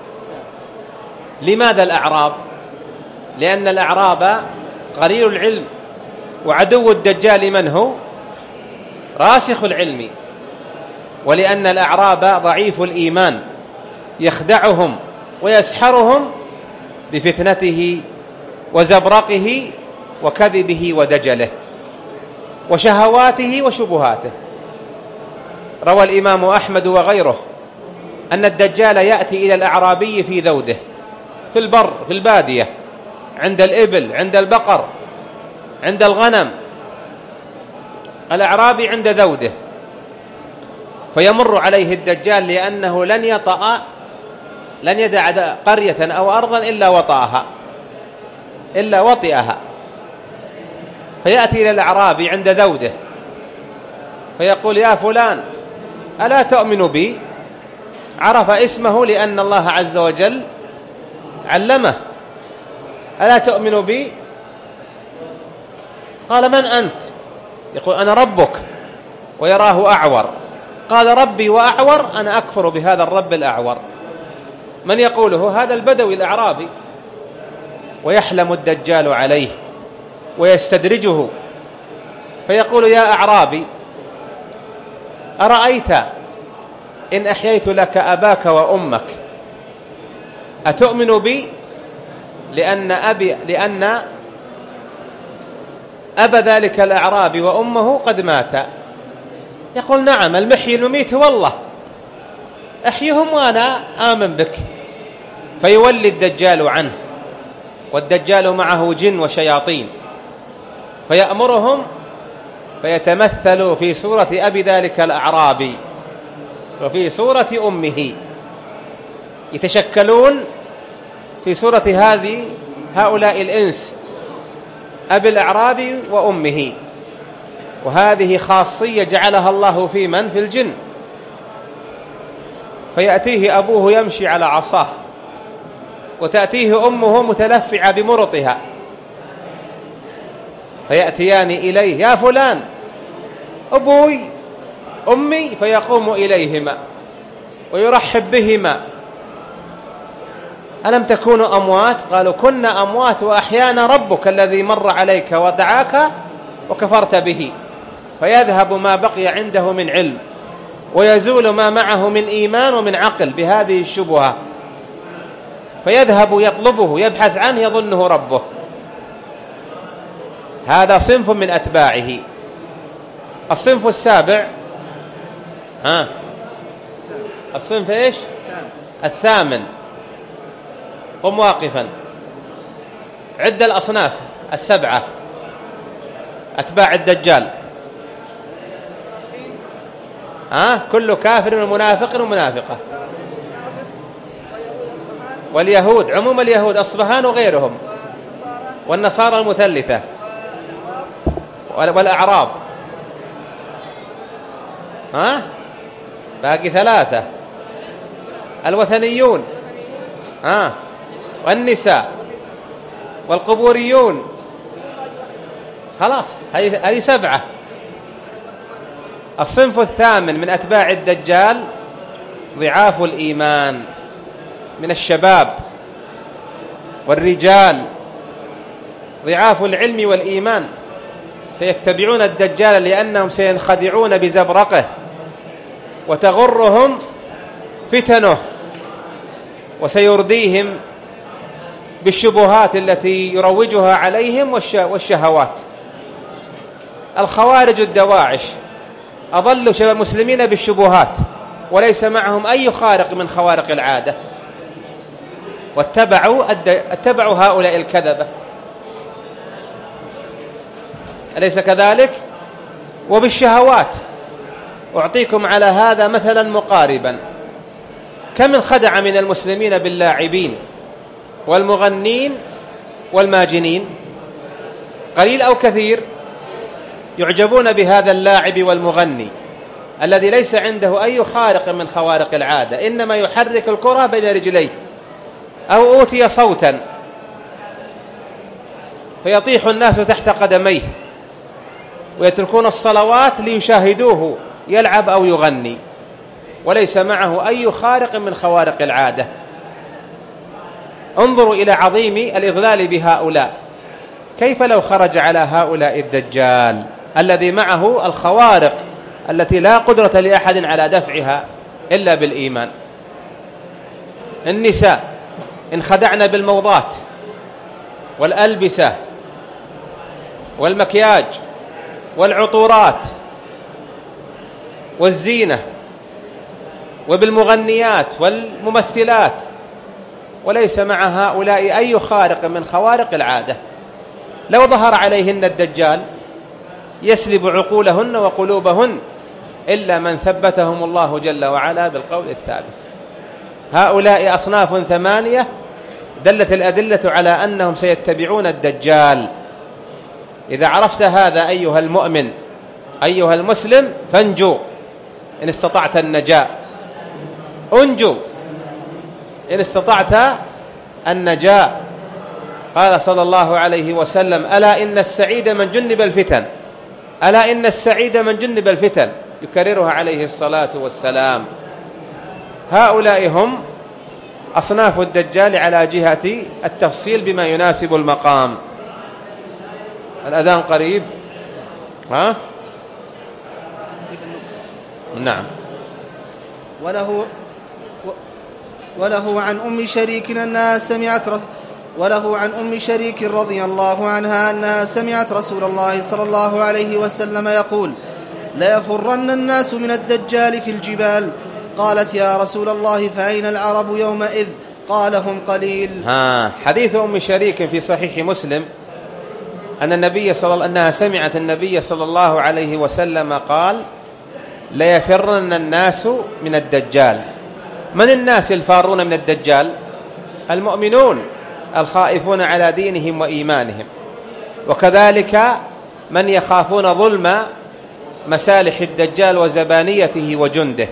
لماذا الأعراب؟ لأن الأعراب قليل العلم، وعدو الدجال من هو؟ راسخ العلم. ولأن الأعراب ضعيف الإيمان، يخدعهم ويسحرهم بفتنته وزبرقه وكذبه ودجله وشهواته وشبهاته. روى الإمام أحمد وغيره أن الدجال يأتي إلى الأعرابي في ذوده، في البر، في البادية، عند الإبل، عند البقر، عند الغنم. الأعرابي عند ذوده، فيمر عليه الدجال لأنه لن يدع قرية أو أرضا إلا وطئها. فيأتي إلى الأعرابي عند ذوده فيقول: يا فلان، ألا تؤمن بي؟ عرف اسمه لأن الله عز وجل علمه. ألا تؤمن بي؟ قال: من أنت؟ يقول: أنا ربك. ويراه أعور. قال: ربي وأعور؟ أنا أكفر بهذا الرب الأعور. من يقوله؟ هذا البدوي الأعرابي. ويحلم الدجال عليه ويستدرجه فيقول: يا أعرابي، أرأيت إن أحييت لك أباك وأمك أتؤمن بي؟ لأن أبا ذلك الأعرابي وأمه قد ماتا. يقول: نعم، المحيي المميت هو الله، أحيهم وأنا آمن بك. فيولي الدجال عنه، والدجال معه جن وشياطين، فيأمرهم فيتمثل في صورة أبي ذلك الأعرابي وفي صورة أمه، يتشكلون في صورة هؤلاء الإنس، أبي الأعراب وأمه. وهذه خاصية جعلها الله في من؟ في الجن. فيأتيه أبوه يمشي على عصاه، وتأتيه أمه متلفعة بمرطها، فيأتيان إليه: يا فلان، أبوي أمي، فيقوم إليهما ويرحب بهما: ألم تكونوا أموات؟ قالوا: كنا أموات وأحيانا ربك الذي مر عليك ودعاك وكفرت به. فيذهب ما بقي عنده من علم، ويزول ما معه من إيمان ومن عقل بهذه الشبهة، فيذهب يطلبه يبحث عنه يظنه ربه. هذا صنف من أتباعه. الصنف السابع، الصنف إيش؟ الثامن. قم واقفا. عد الأصناف السبعة أتباع الدجال. كل كافر ومنافق ومنافقة، واليهود، عموم اليهود أصبهان وغيرهم، والنصارى المثلثة، والأعراب. باقي ثلاثة: الوثنيون، والنساء، والقبوريون. خلاص، هذه سبعة. الصنف الثامن من أتباع الدجال ضعاف الإيمان من الشباب والرجال، ضعاف العلم والإيمان، سيتبعون الدجال لأنهم سينخدعون بزبرقه وتغرهم فتنه، وسيرديهم بالشبهات التي يروجها عليهم والشهوات. الخوارج الدواعش أضلوا شباب المسلمين بالشبهات، وليس معهم أي خارق من خوارق العادة، واتبعوا هؤلاء الكذبة. أليس كذلك؟ وبالشهوات. أعطيكم على هذا مثلا مقاربا: كم انخدع من المسلمين باللاعبين والمغنين والماجنين؟ قليل أو كثير؟ يعجبون بهذا اللاعب والمغني الذي ليس عنده أي خارق من خوارق العادة، إنما يحرك الكرة بين رجليه، أو أوتي صوتا فيطيح الناس تحت قدميه، ويتركون الصلوات ليشاهدوه يلعب أو يغني، وليس معه أي خارق من خوارق العادة. انظروا إلى عظيم الإضلال بهؤلاء. كيف لو خرج على هؤلاء الدجال الذي معه الخوارق التي لا قدرة لأحد على دفعها إلا بالإيمان؟ النساء انخدعن بالموضات والألبسة والمكياج والعطورات والزينة، وبالمغنيات والممثلات، وليس مع هؤلاء أي خارق من خوارق العادة. لو ظهر عليهن الدجال يسلب عقولهن وقلوبهن، إلا من ثبتهم الله جل وعلا بالقول الثابت. هؤلاء أصناف ثمانية دلت الأدلة على أنهم سيتبعون الدجال. إذا عرفت هذا أيها المؤمن أيها المسلم فانجو إن استطعت النجاة، انجو إن استطعت النجاة. قال صلى الله عليه وسلم: ألا إن السعيد من جنب الفتن، ألا إن السعيد من جنب الفتن، يكررها عليه الصلاة والسلام. هؤلاء هم أصناف الدجال على جهة التفصيل بما يناسب المقام. الأذان قريب. نعم. وله عن أم شريك أنها سمعت رضي الله عنها أنها سمعت رسول الله صلى الله عليه وسلم يقول: ليفرن الناس من الدجال في الجبال. قالت: يا رسول الله فأين العرب يومئذ؟ قال: هم قليل. حديث أم شريك في صحيح مسلم أنها سمعت النبي صلى الله عليه وسلم قال: ليفرن الناس من الدجال. من الناس الفارون من الدجال؟ المؤمنون الخائفون على دينهم وإيمانهم، وكذلك من يخافون ظلم مسالح الدجال وزبانيته وجنده.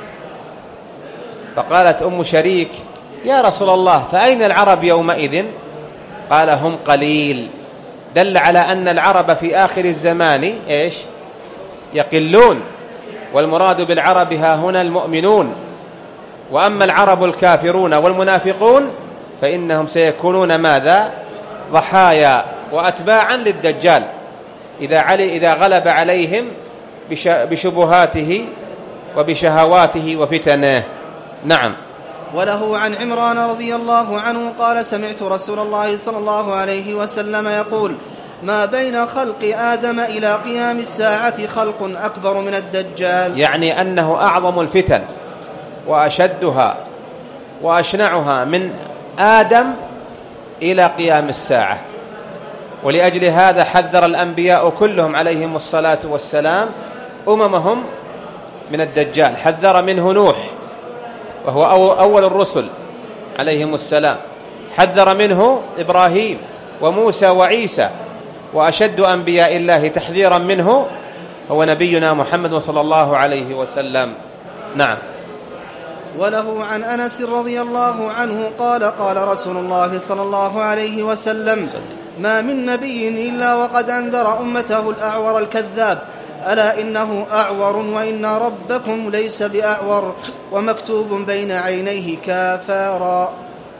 فقالت أم شريك: يا رسول الله فأين العرب يومئذ؟ قال: هم قليل. دل على أن العرب في آخر الزمان إيش؟ يقلون، والمراد بالعرب ها هنا المؤمنون. وأما العرب الكافرون والمنافقون فإنهم سيكونون ماذا؟ ضحايا وأتباعا للدجال إذا غلب عليهم بشبهاته وبشهواته وفتنه. نعم. وله عن عمران رضي الله عنه قال: سمعت رسول الله صلى الله عليه وسلم يقول: ما بين خلق آدم إلى قيام الساعة خلق أكبر من الدجال. يعني أنه أعظم الفتن وأشدها وأشنعها من آدم إلى قيام الساعة. ولأجل هذا حذر الأنبياء كلهم عليهم الصلاة والسلام أممهم من الدجال. حذر منه نوح وهو أول الرسل عليهم السلام، حذر منه إبراهيم وموسى وعيسى، وأشد أنبياء الله تحذيرا منه هو نبينا محمد صلى الله عليه وسلم. نعم. وله عن أنس رضي الله عنه قال: قال رسول الله صلى الله عليه وسلم: ما من نبي إلا وقد أنذر أمته الأعور الكذاب، ألا إنه أعور وإن ربكم ليس بأعور ومكتوب بين عينيه كافرا.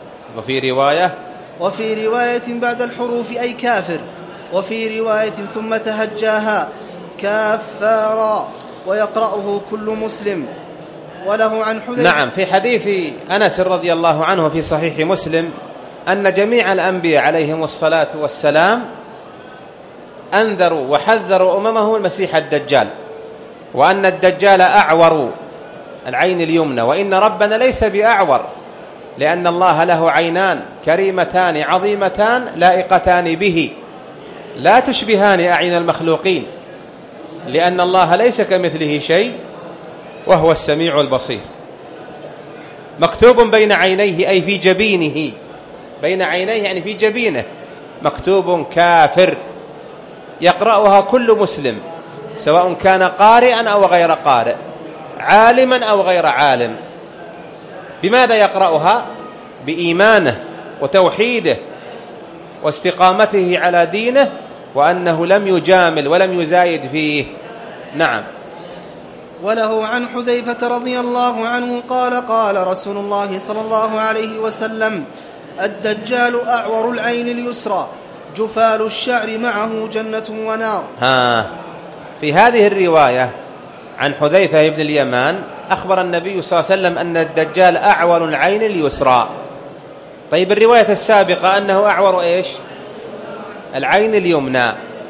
وفي رواية بعد الحروف أي كافر، وفي رواية ثم تهجاها كافرا، ويقرأه كل مسلم. وله عن حذيفة. نعم. في حديث أنس رضي الله عنه في صحيح مسلم أن جميع الأنبياء عليهم الصلاة والسلام أنذروا وحذروا أممه المسيح الدجال، وأن الدجال أعور العين اليمنى، وإن ربنا ليس بأعور، لأن الله له عينان كريمتان عظيمتان لائقتان به لا تشبهان أعين المخلوقين، لأن الله ليس كمثله شيء وهو السميع البصير. مكتوب بين عينيه أي في جبينه، بين عينيه يعني في جبينه، مكتوب كافر، يقرأها كل مسلم سواء كان قارئا أو غير قارئ، عالما أو غير عالم. بماذا يقرأها؟ بإيمانه وتوحيده واستقامته على دينه، وأنه لم يجامل ولم يزايد فيه. نعم. وله عن حذيفة رضي الله عنه قال: قال رسول الله صلى الله عليه وسلم: الدجال أعور العين اليسرى جفال الشعر معه جنة ونار. في هذه الرواية عن حذيفة بن اليمان أخبر النبي صلى الله عليه وسلم أن الدجال أعور العين اليسرى. طيب الرواية السابقة أنه أعور إيش؟ العين اليمنى.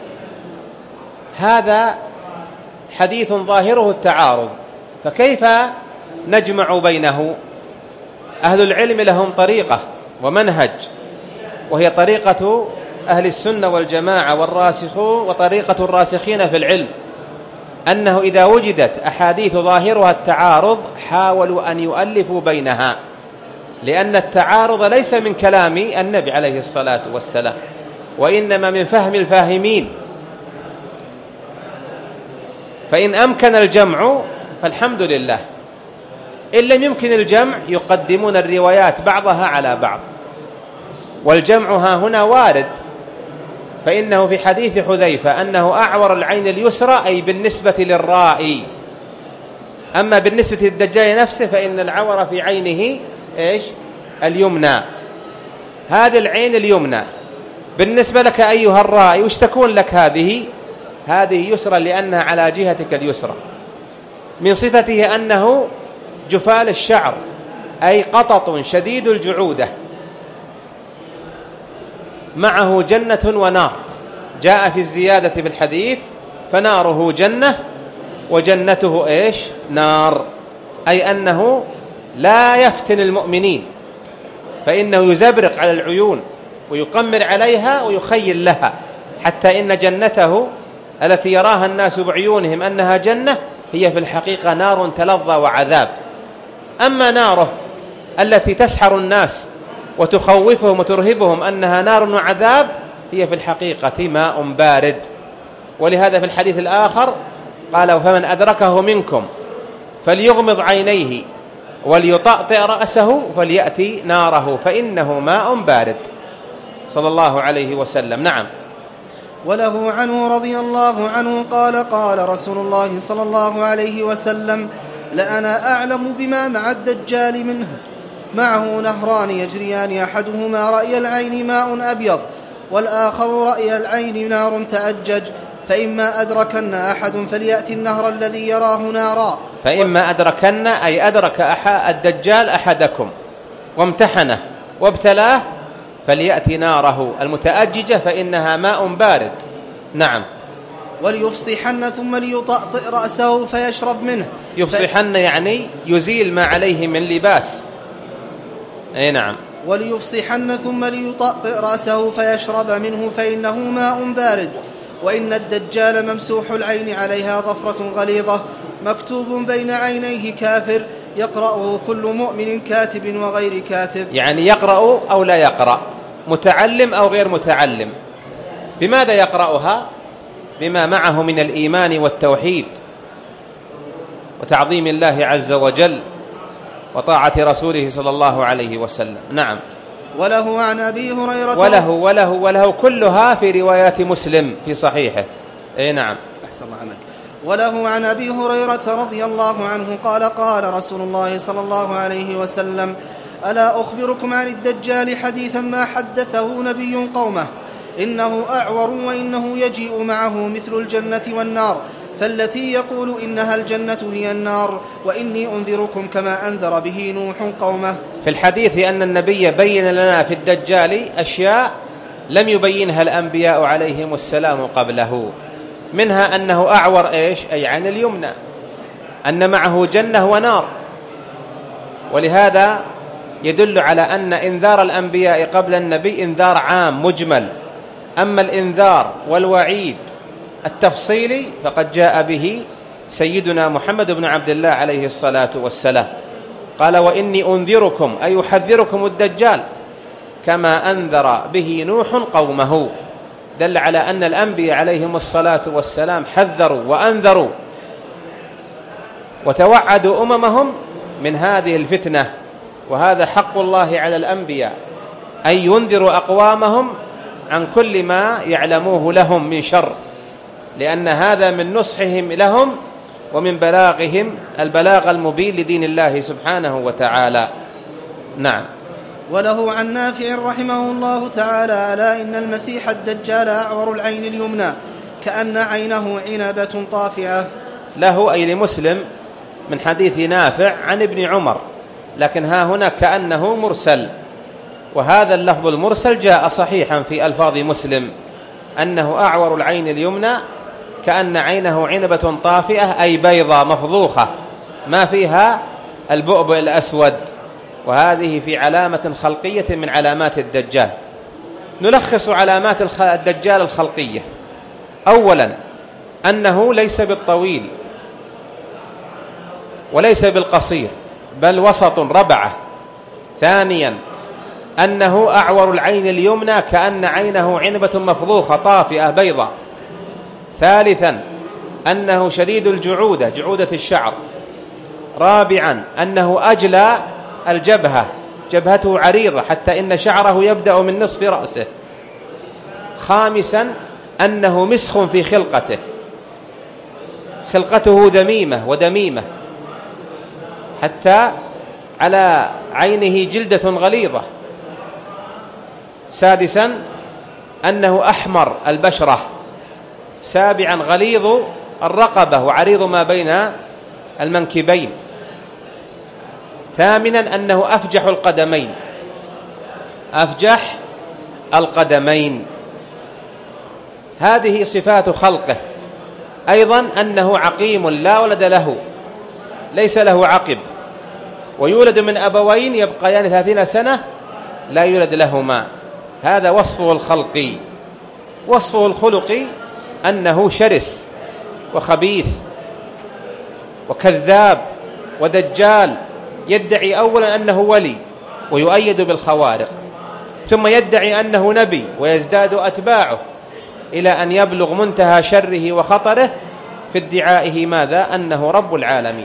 هذا حديث ظاهره التعارض، فكيف نجمع بينه؟ أهل العلم لهم طريقة ومنهج، وهي طريقة أهل السنة والجماعة والراسخون، وطريقة الراسخين في العلم، أنه إذا وجدت أحاديث ظاهرها التعارض حاولوا أن يؤلفوا بينها، لأن التعارض ليس من كلام النبي عليه الصلاة والسلام، وإنما من فهم الفاهمين. فإن أمكن الجمع فالحمد لله، إن لم يمكن الجمع يقدمون الروايات بعضها على بعض، والجمع ها هنا وارد. فإنه في حديث حذيفة أنه أعور العين اليسرى أي بالنسبة للرائي، أما بالنسبة للدجال نفسه فإن العور في عينه إيش؟ اليمنى. هذه العين اليمنى بالنسبة لك أيها الرائي وش تكون لك؟ هذه يسرى لأنها على جهتك اليسرى. من صفته أنه جفال الشعر أي قطط شديد الجعودة، معه جنة ونار. جاء في الزيادة في الحديث: فناره جنة وجنته إيش؟ نار، أي أنه لا يفتن المؤمنين، فإنه يزبرق على العيون ويقمر عليها ويخيل لها، حتى إن جنته التي يراها الناس بعيونهم أنها جنة هي في الحقيقة نار تلظى وعذاب. أما ناره التي تسحر الناس وتخوفهم وترهبهم أنها نار وعذاب هي في الحقيقة ماء بارد. ولهذا في الحديث الآخر قال: فمن أدركه منكم فليغمض عينيه وليطأطئ رأسه فليأتي ناره فإنه ماء بارد، صلى الله عليه وسلم. نعم. وله عنه رضي الله عنه قال: قال رسول الله صلى الله عليه وسلم: لأنا أعلم بما مع الدجال منه، معه نهران يجريان، أحدهما رأي العين ماء أبيض، والآخر رأي العين نار تأجج، فإما أدركن أحد فليأتي النهر الذي يراه نارا. فإما أدركن أي أدرك الدجال أحدكم وامتحنه وابتلاه فليأتي ناره المتأججة فإنها ماء بارد. نعم. وليفصحن ثم ليطأطئ رأسه فيشرب منه. يفصحن يعني يزيل ما عليه من لباس. أي نعم. وليفصحن ثم ليطأطئ رأسه فيشرب منه فإنه ماء بارد. وإن الدجال ممسوح العين عليها ظفرة غليظة مكتوب بين عينيه كافر، يقرأه كل مؤمن كاتب وغير كاتب. يعني يقرأ أو لا يقرأ، متعلم أو غير متعلم. بماذا يقرأها؟ بما معه من الإيمان والتوحيد وتعظيم الله عز وجل وطاعة رسوله صلى الله عليه وسلم. نعم. وله عن أبي هريرة وله كلها في روايات مسلم في صحيحه. أي نعم. أحسن الله عنك. وله عن أبي هريرة رضي الله عنه قال: قال رسول الله صلى الله عليه وسلم: ألا أخبركم عن الدجال حديثا ما حدثه نبي قومه، إنه أعور وإنه يجيء معه مثل الجنة والنار، فالتي يقول إنها الجنة هي النار، وإني أنذركم كما أنذر به نوح قومه. في الحديث أن النبي بين لنا في الدجال أشياء لم يبينها الأنبياء عليهم السلام قبله، منها أنه أعور أي عن اليمنى، أن معه جنة ونار. ولهذا يدل على أن إنذار الأنبياء قبل النبي إنذار عام مجمل، أما الإنذار والوعيد التفصيلي فقد جاء به سيدنا محمد بن عبد الله عليه الصلاة والسلام. قال: وإني أنذركم أي يحذركم الدجال كما أنذر به نوح قومه، دل على أن الأنبياء عليهم الصلاة والسلام حذروا وأنذروا وتوعدوا أممهم من هذه الفتنة. وهذا حق الله على الأنبياء أن ينذروا أقوامهم عن كل ما يعلموه لهم من شر، لأن هذا من نصحهم لهم ومن بلاغهم البلاغ المبين لدين الله سبحانه وتعالى. نعم. وله عن نافع رحمه الله تعالى: ألا إن المسيح الدجال أعور العين اليمنى كأن عينه عنبة طافعة. له أي لمسلم من حديث نافع عن ابن عمر، لكن ها هنا كأنه مرسل، وهذا اللفظ المرسل جاء صحيحا في ألفاظ مسلم أنه أعور العين اليمنى كأن عينه عنبة طافئة أي بيضة مفضوخة ما فيها البؤبؤ الأسود، وهذه في علامة خلقية من علامات الدجال. نلخص علامات الدجال الخلقية: أولا أنه ليس بالطويل وليس بالقصير بل وسط ربعة. ثانيا أنه أعور العين اليمنى كأن عينه عنبة مفضوخة طافئة بيضة. ثالثا أنه شديد الجعودة، جعودة الشعر. رابعا أنه أجلى الجبهة، جبهته عريضة حتى إن شعره يبدأ من نصف رأسه. خامسا أنه مسخ في خلقته، خلقته ذميمة ودميمة حتى على عينه جلدة غليظة. سادسا أنه أحمر البشرة. سابعا غليظ الرقبة وعريض ما بين المنكبين. ثامنا أنه أفجح القدمين، أفجح القدمين. هذه صفات خلقه. أيضا أنه عقيم لا ولد له، ليس له عقب، ويولد من أبوين يبقيان 30 سنة لا يولد لهما. هذا وصفه الخلقي. وصفه الخلقي أنه شرس وخبيث وكذاب ودجال يدعي أولا أنه ولي ويؤيد بالخوارق، ثم يدعي أنه نبي ويزداد أتباعه إلى أن يبلغ منتهى شره وخطره في ادعائه ماذا؟ أنه رب العالمين.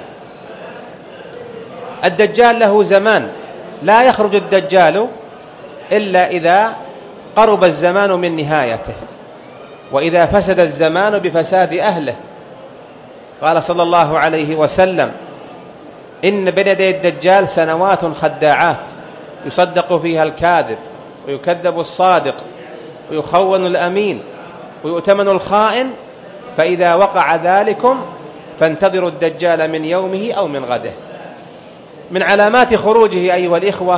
الدجال له زمان، لا يخرج الدجال إلا إذا قرب الزمان من نهايته، وإذا فسد الزمان بفساد أهله. قال صلى الله عليه وسلم: إن بين يدي الدجال سنوات خداعات يصدق فيها الكاذب ويكذب الصادق ويخون الأمين ويؤتمن الخائن، فإذا وقع ذلكم فانتظروا الدجال من يومه أو من غده. من علامات خروجه أيها الإخوة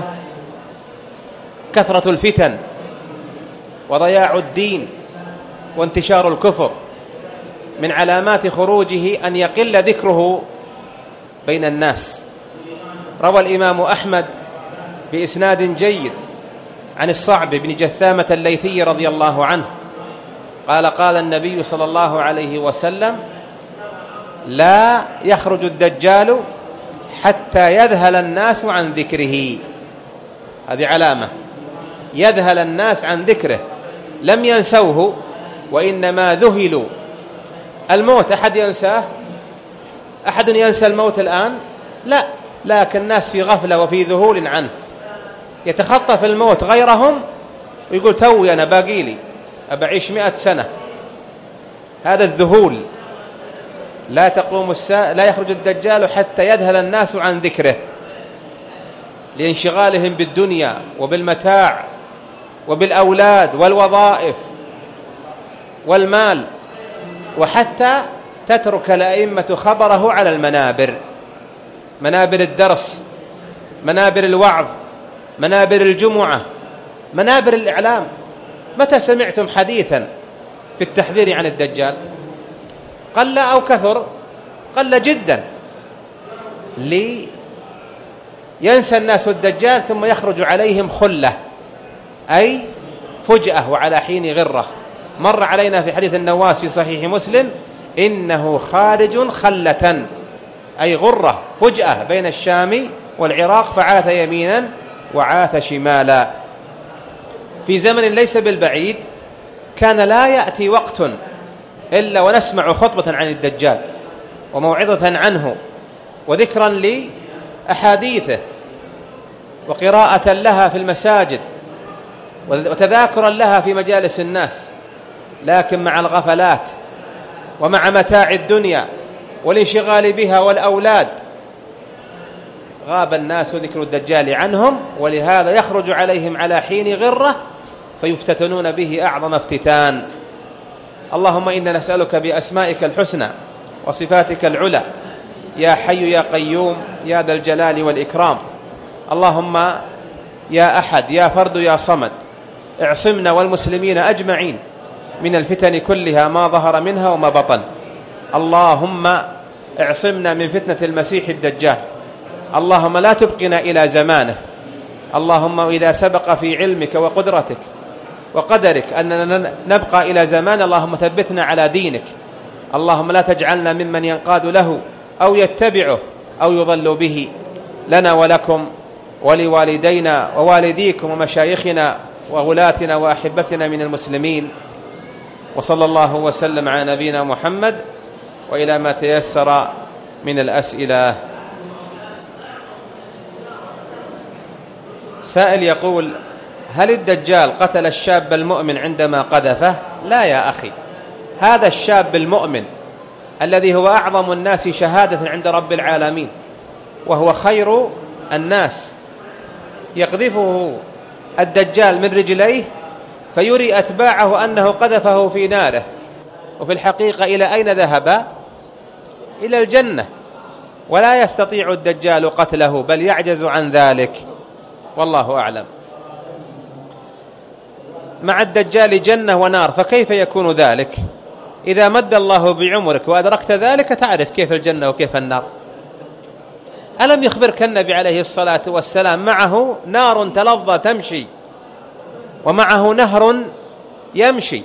كثرة الفتن وضياع الدين وانتشار الكفر. من علامات خروجه أن يقل ذكره بين الناس. روى الإمام أحمد بإسناد جيد عن الصعب بن جثامة الليثي رضي الله عنه قال: قال النبي صلى الله عليه وسلم: لا يخرج الدجال حتى يذهل الناس عن ذكره. هذه علامة، يذهل الناس عن ذكره، لم ينسوه وإنما ذهلوا. الموت أحد ينساه؟ أحد ينسى الموت الآن؟ لا، لكن الناس في غفلة وفي ذهول عنه. يتخطف الموت غيرهم ويقول: توي أنا باقيلي أبعيش 100 سنة. هذا الذهول. لا تقوم الساعة، لا يخرج الدجال حتى يذهل الناس عن ذكره لانشغالهم بالدنيا وبالمتاع وبالأولاد والوظائف والمال، وحتى تترك الأئمة خبره على المنابر، منابر الدرس، منابر الوعظ، منابر الجمعة، منابر الإعلام. متى سمعتم حديثا في التحذير عن الدجال؟ قل أو كثر؟ قل جدا. ينسى الناس الدجال ثم يخرج عليهم خلة، أي فجأة وعلى حين غرة. مر علينا في حديث النواس في صحيح مسلم: إنه خارج خلة، أي غرة فجأة بين الشام والعراق، فعاث يمينا وعاث شمالا. في زمن ليس بالبعيد كان لا يأتي وقت إلا ونسمع خطبة عن الدجال وموعظة عنه وذكرا لأحاديثه وقراءة لها في المساجد وتذاكرا لها في مجالس الناس. لكن مع الغفلات ومع متاع الدنيا والانشغال بها والأولاد غاب الناس ذكر الدجال عنهم، ولهذا يخرج عليهم على حين غرة فيفتتنون به أعظم افتتان. اللهم إنا نسألك بأسمائك الحسنى وصفاتك العلى يا حي يا قيوم يا ذا الجلال والإكرام. اللهم يا أحد يا فرد يا صمد، اعصمنا والمسلمين أجمعين من الفتن كلها ما ظهر منها وما بطن. اللهم اعصمنا من فتنة المسيح الدجال. اللهم لا تبقنا إلى زمانه. اللهم إذا سبق في علمك وقدرتك وقدرك أننا نبقى إلى زمان، اللهم ثبتنا على دينك. اللهم لا تجعلنا ممن ينقاد له أو يتبعه أو يضل به. لنا ولكم ولوالدينا ووالديكم ومشايخنا وغلاتنا وأحبتنا من المسلمين. وصلى الله وسلم على نبينا محمد، وإلى ما تيسر من الأسئلة. سائل يقول: هل الدجال قتل الشاب المؤمن عندما قذفه؟ لا يا أخي، هذا الشاب المؤمن الذي هو أعظم الناس شهادة عند رب العالمين وهو خير الناس، يقذفه الدجال من رجليه فيري أتباعه أنه قذفه في ناره، وفي الحقيقة إلى أين ذهب؟ إلى الجنة، ولا يستطيع الدجال قتله بل يعجز عن ذلك، والله أعلم. مع الدجال جنة ونار، فكيف يكون ذلك؟ إذا مد الله بعمرك وأدركت ذلك تعرف كيف الجنة وكيف النار. ألم يخبرك النبي عليه الصلاة والسلام معه نار تلظى تمشي ومعه نهر يمشي،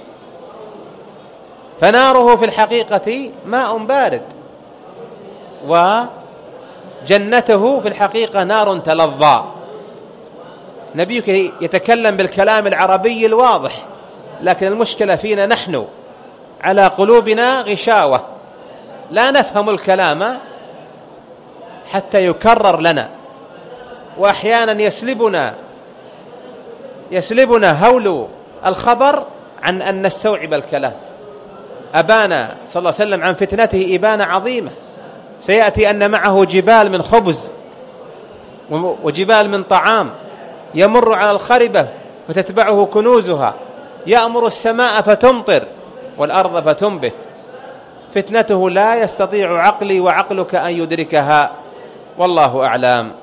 فناره في الحقيقة ماء بارد جنته في الحقيقة نار تلظى. نبيك يتكلم بالكلام العربي الواضح، لكن المشكلة فينا نحن، على قلوبنا غشاوة، لا نفهم الكلام حتى يكرر لنا، وأحيانا يسلبنا هول الخبر عن أن نستوعب الكلام. أبانا صلى الله عليه وسلم عن فتنته إبانة عظيمة، سيأتي أن معه جبال من خبز وجبال من طعام، يمر على الخربة فتتبعه كنوزها، يأمر السماء فتمطر والأرض فتنبت. فتنته لا يستطيع عقلي وعقلك أن يدركها، والله أعلم.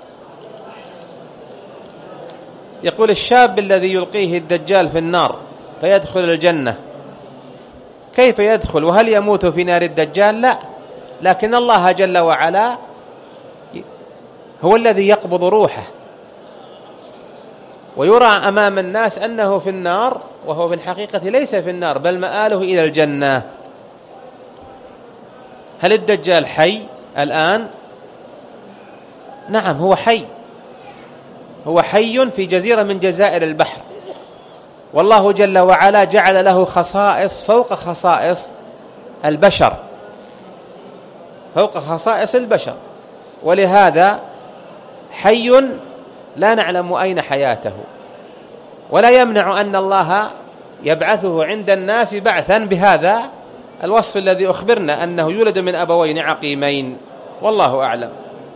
يقول: الشاب الذي يلقيه الدجال في النار فيدخل الجنة، كيف يدخل وهل يموت في نار الدجال؟ لا، لكن الله جل وعلا هو الذي يقبض روحه، ويرى أمام الناس أنه في النار، وهو في الحقيقة ليس في النار، بل مآله إلى الجنة. هل الدجال حي الآن؟ نعم، هو حي في جزيرة من جزائر البحر، والله جل وعلا جعل له خصائص فوق خصائص البشر، ولهذا حي لا نعلم أين حياته، ولا يمنع أن الله يبعثه عند الناس بعثا بهذا الوصف الذي أخبرنا أنه يولد من أبوين عقيمين، والله أعلم.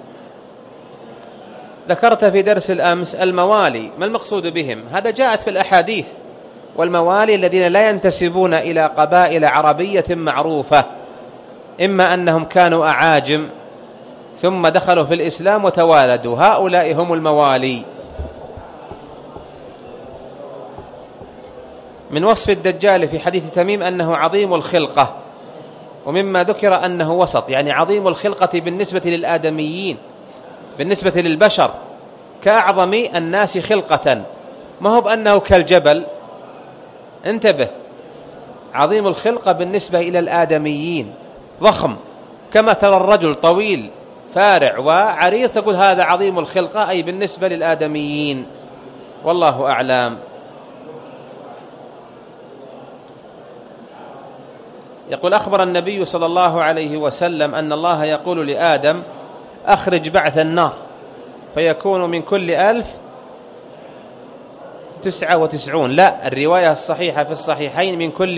ذكرت في درس الأمس الموالي، ما المقصود بهم؟ هذا جاءت في الأحاديث، والموالي الذين لا ينتسبون إلى قبائل عربية معروفة، إما أنهم كانوا أعاجم ثم دخلوا في الإسلام وتوالدوا، هؤلاء هم الموالي. من وصف الدجال في حديث تميم أنه عظيم الخلقة، ومما ذكر أنه وسط، يعني عظيم الخلقة بالنسبة للآدميين، بالنسبة للبشر كأعظم الناس خلقة، ما هو بأنه كالجبل، انتبه، عظيم الخلقة بالنسبة إلى الآدميين، ضخم، كما ترى الرجل طويل فارع وعريض تقول هذا عظيم الخلقة، أي بالنسبة للآدميين، والله أعلم. يقول: أخبر النبي صلى الله عليه وسلم أن الله يقول لآدم: أخرج بعث النار، فيكون من كل 1099، لا، الرواية الصحيحة في الصحيحين من كل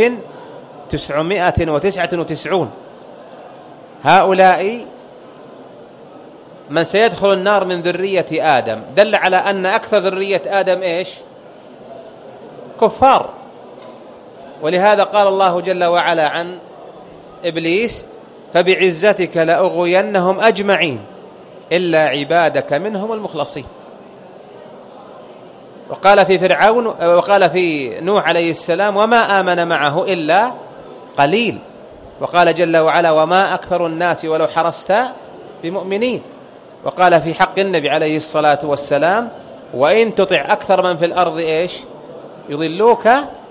1999. هؤلاء من سيدخل النار من ذرية آدم، دل على أن أكثر ذرية آدم إيش؟ كفار. ولهذا قال الله جل وعلا عن إبليس: فبعزتك لأغوينهم أجمعين إلا عبادك منهم المخلصين. وقال في فرعون، وقال في نوح عليه السلام: وما آمن معه إلا قليل. وقال جل وعلا: وما أكثر الناس ولو حرصت بمؤمنين. وقال في حق النبي عليه الصلاة والسلام: وإن تطع أكثر من في الأرض إيش؟ يضلوك.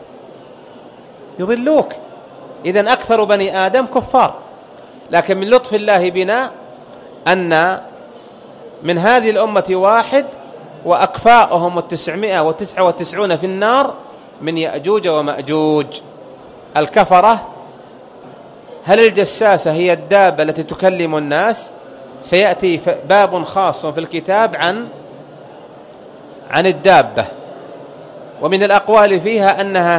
إذن أكثر بني آدم كفار، لكن من لطف الله بنا أن من هذه الأمة واحد وأكفاؤهم 999 في النار من يأجوج ومأجوج. الكفرة. هل الجساسة هي الدابة التي تكلم الناس؟ سيأتي باب خاص في الكتاب عن الدابة، ومن الأقوال فيها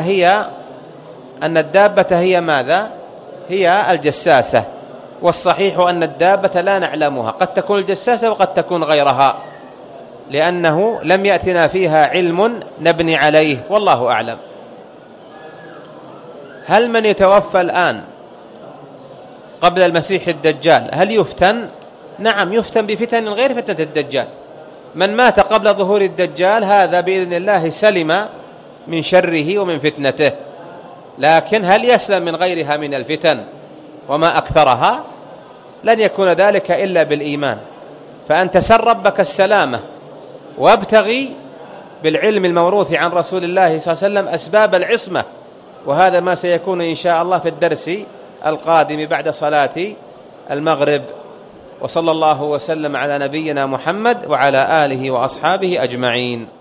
أن الدابة هي ماذا؟ هي الجساسة، والصحيح أن الدابة لا نعلمها، قد تكون الجساسة وقد تكون غيرها، لأنه لم يأتنا فيها علم نبني عليه، والله أعلم. هل من يتوفى الآن قبل المسيح الدجال هل يفتن؟ نعم، يفتن بفتن غير فتنة الدجال. من مات قبل ظهور الدجال هذا بإذن الله سلم من شره ومن فتنته، لكن هل يسلم من غيرها من الفتن وما أكثرها؟ لن يكون ذلك إلا بالإيمان. فأنت سل ربك السلامة وابتغي بالعلم الموروث عن رسول الله صلى الله عليه وسلم أسباب العصمة، وهذا ما سيكون إن شاء الله في الدرس القادم بعد صلاة المغرب. وصلى الله وسلم على نبينا محمد وعلى آله وأصحابه أجمعين.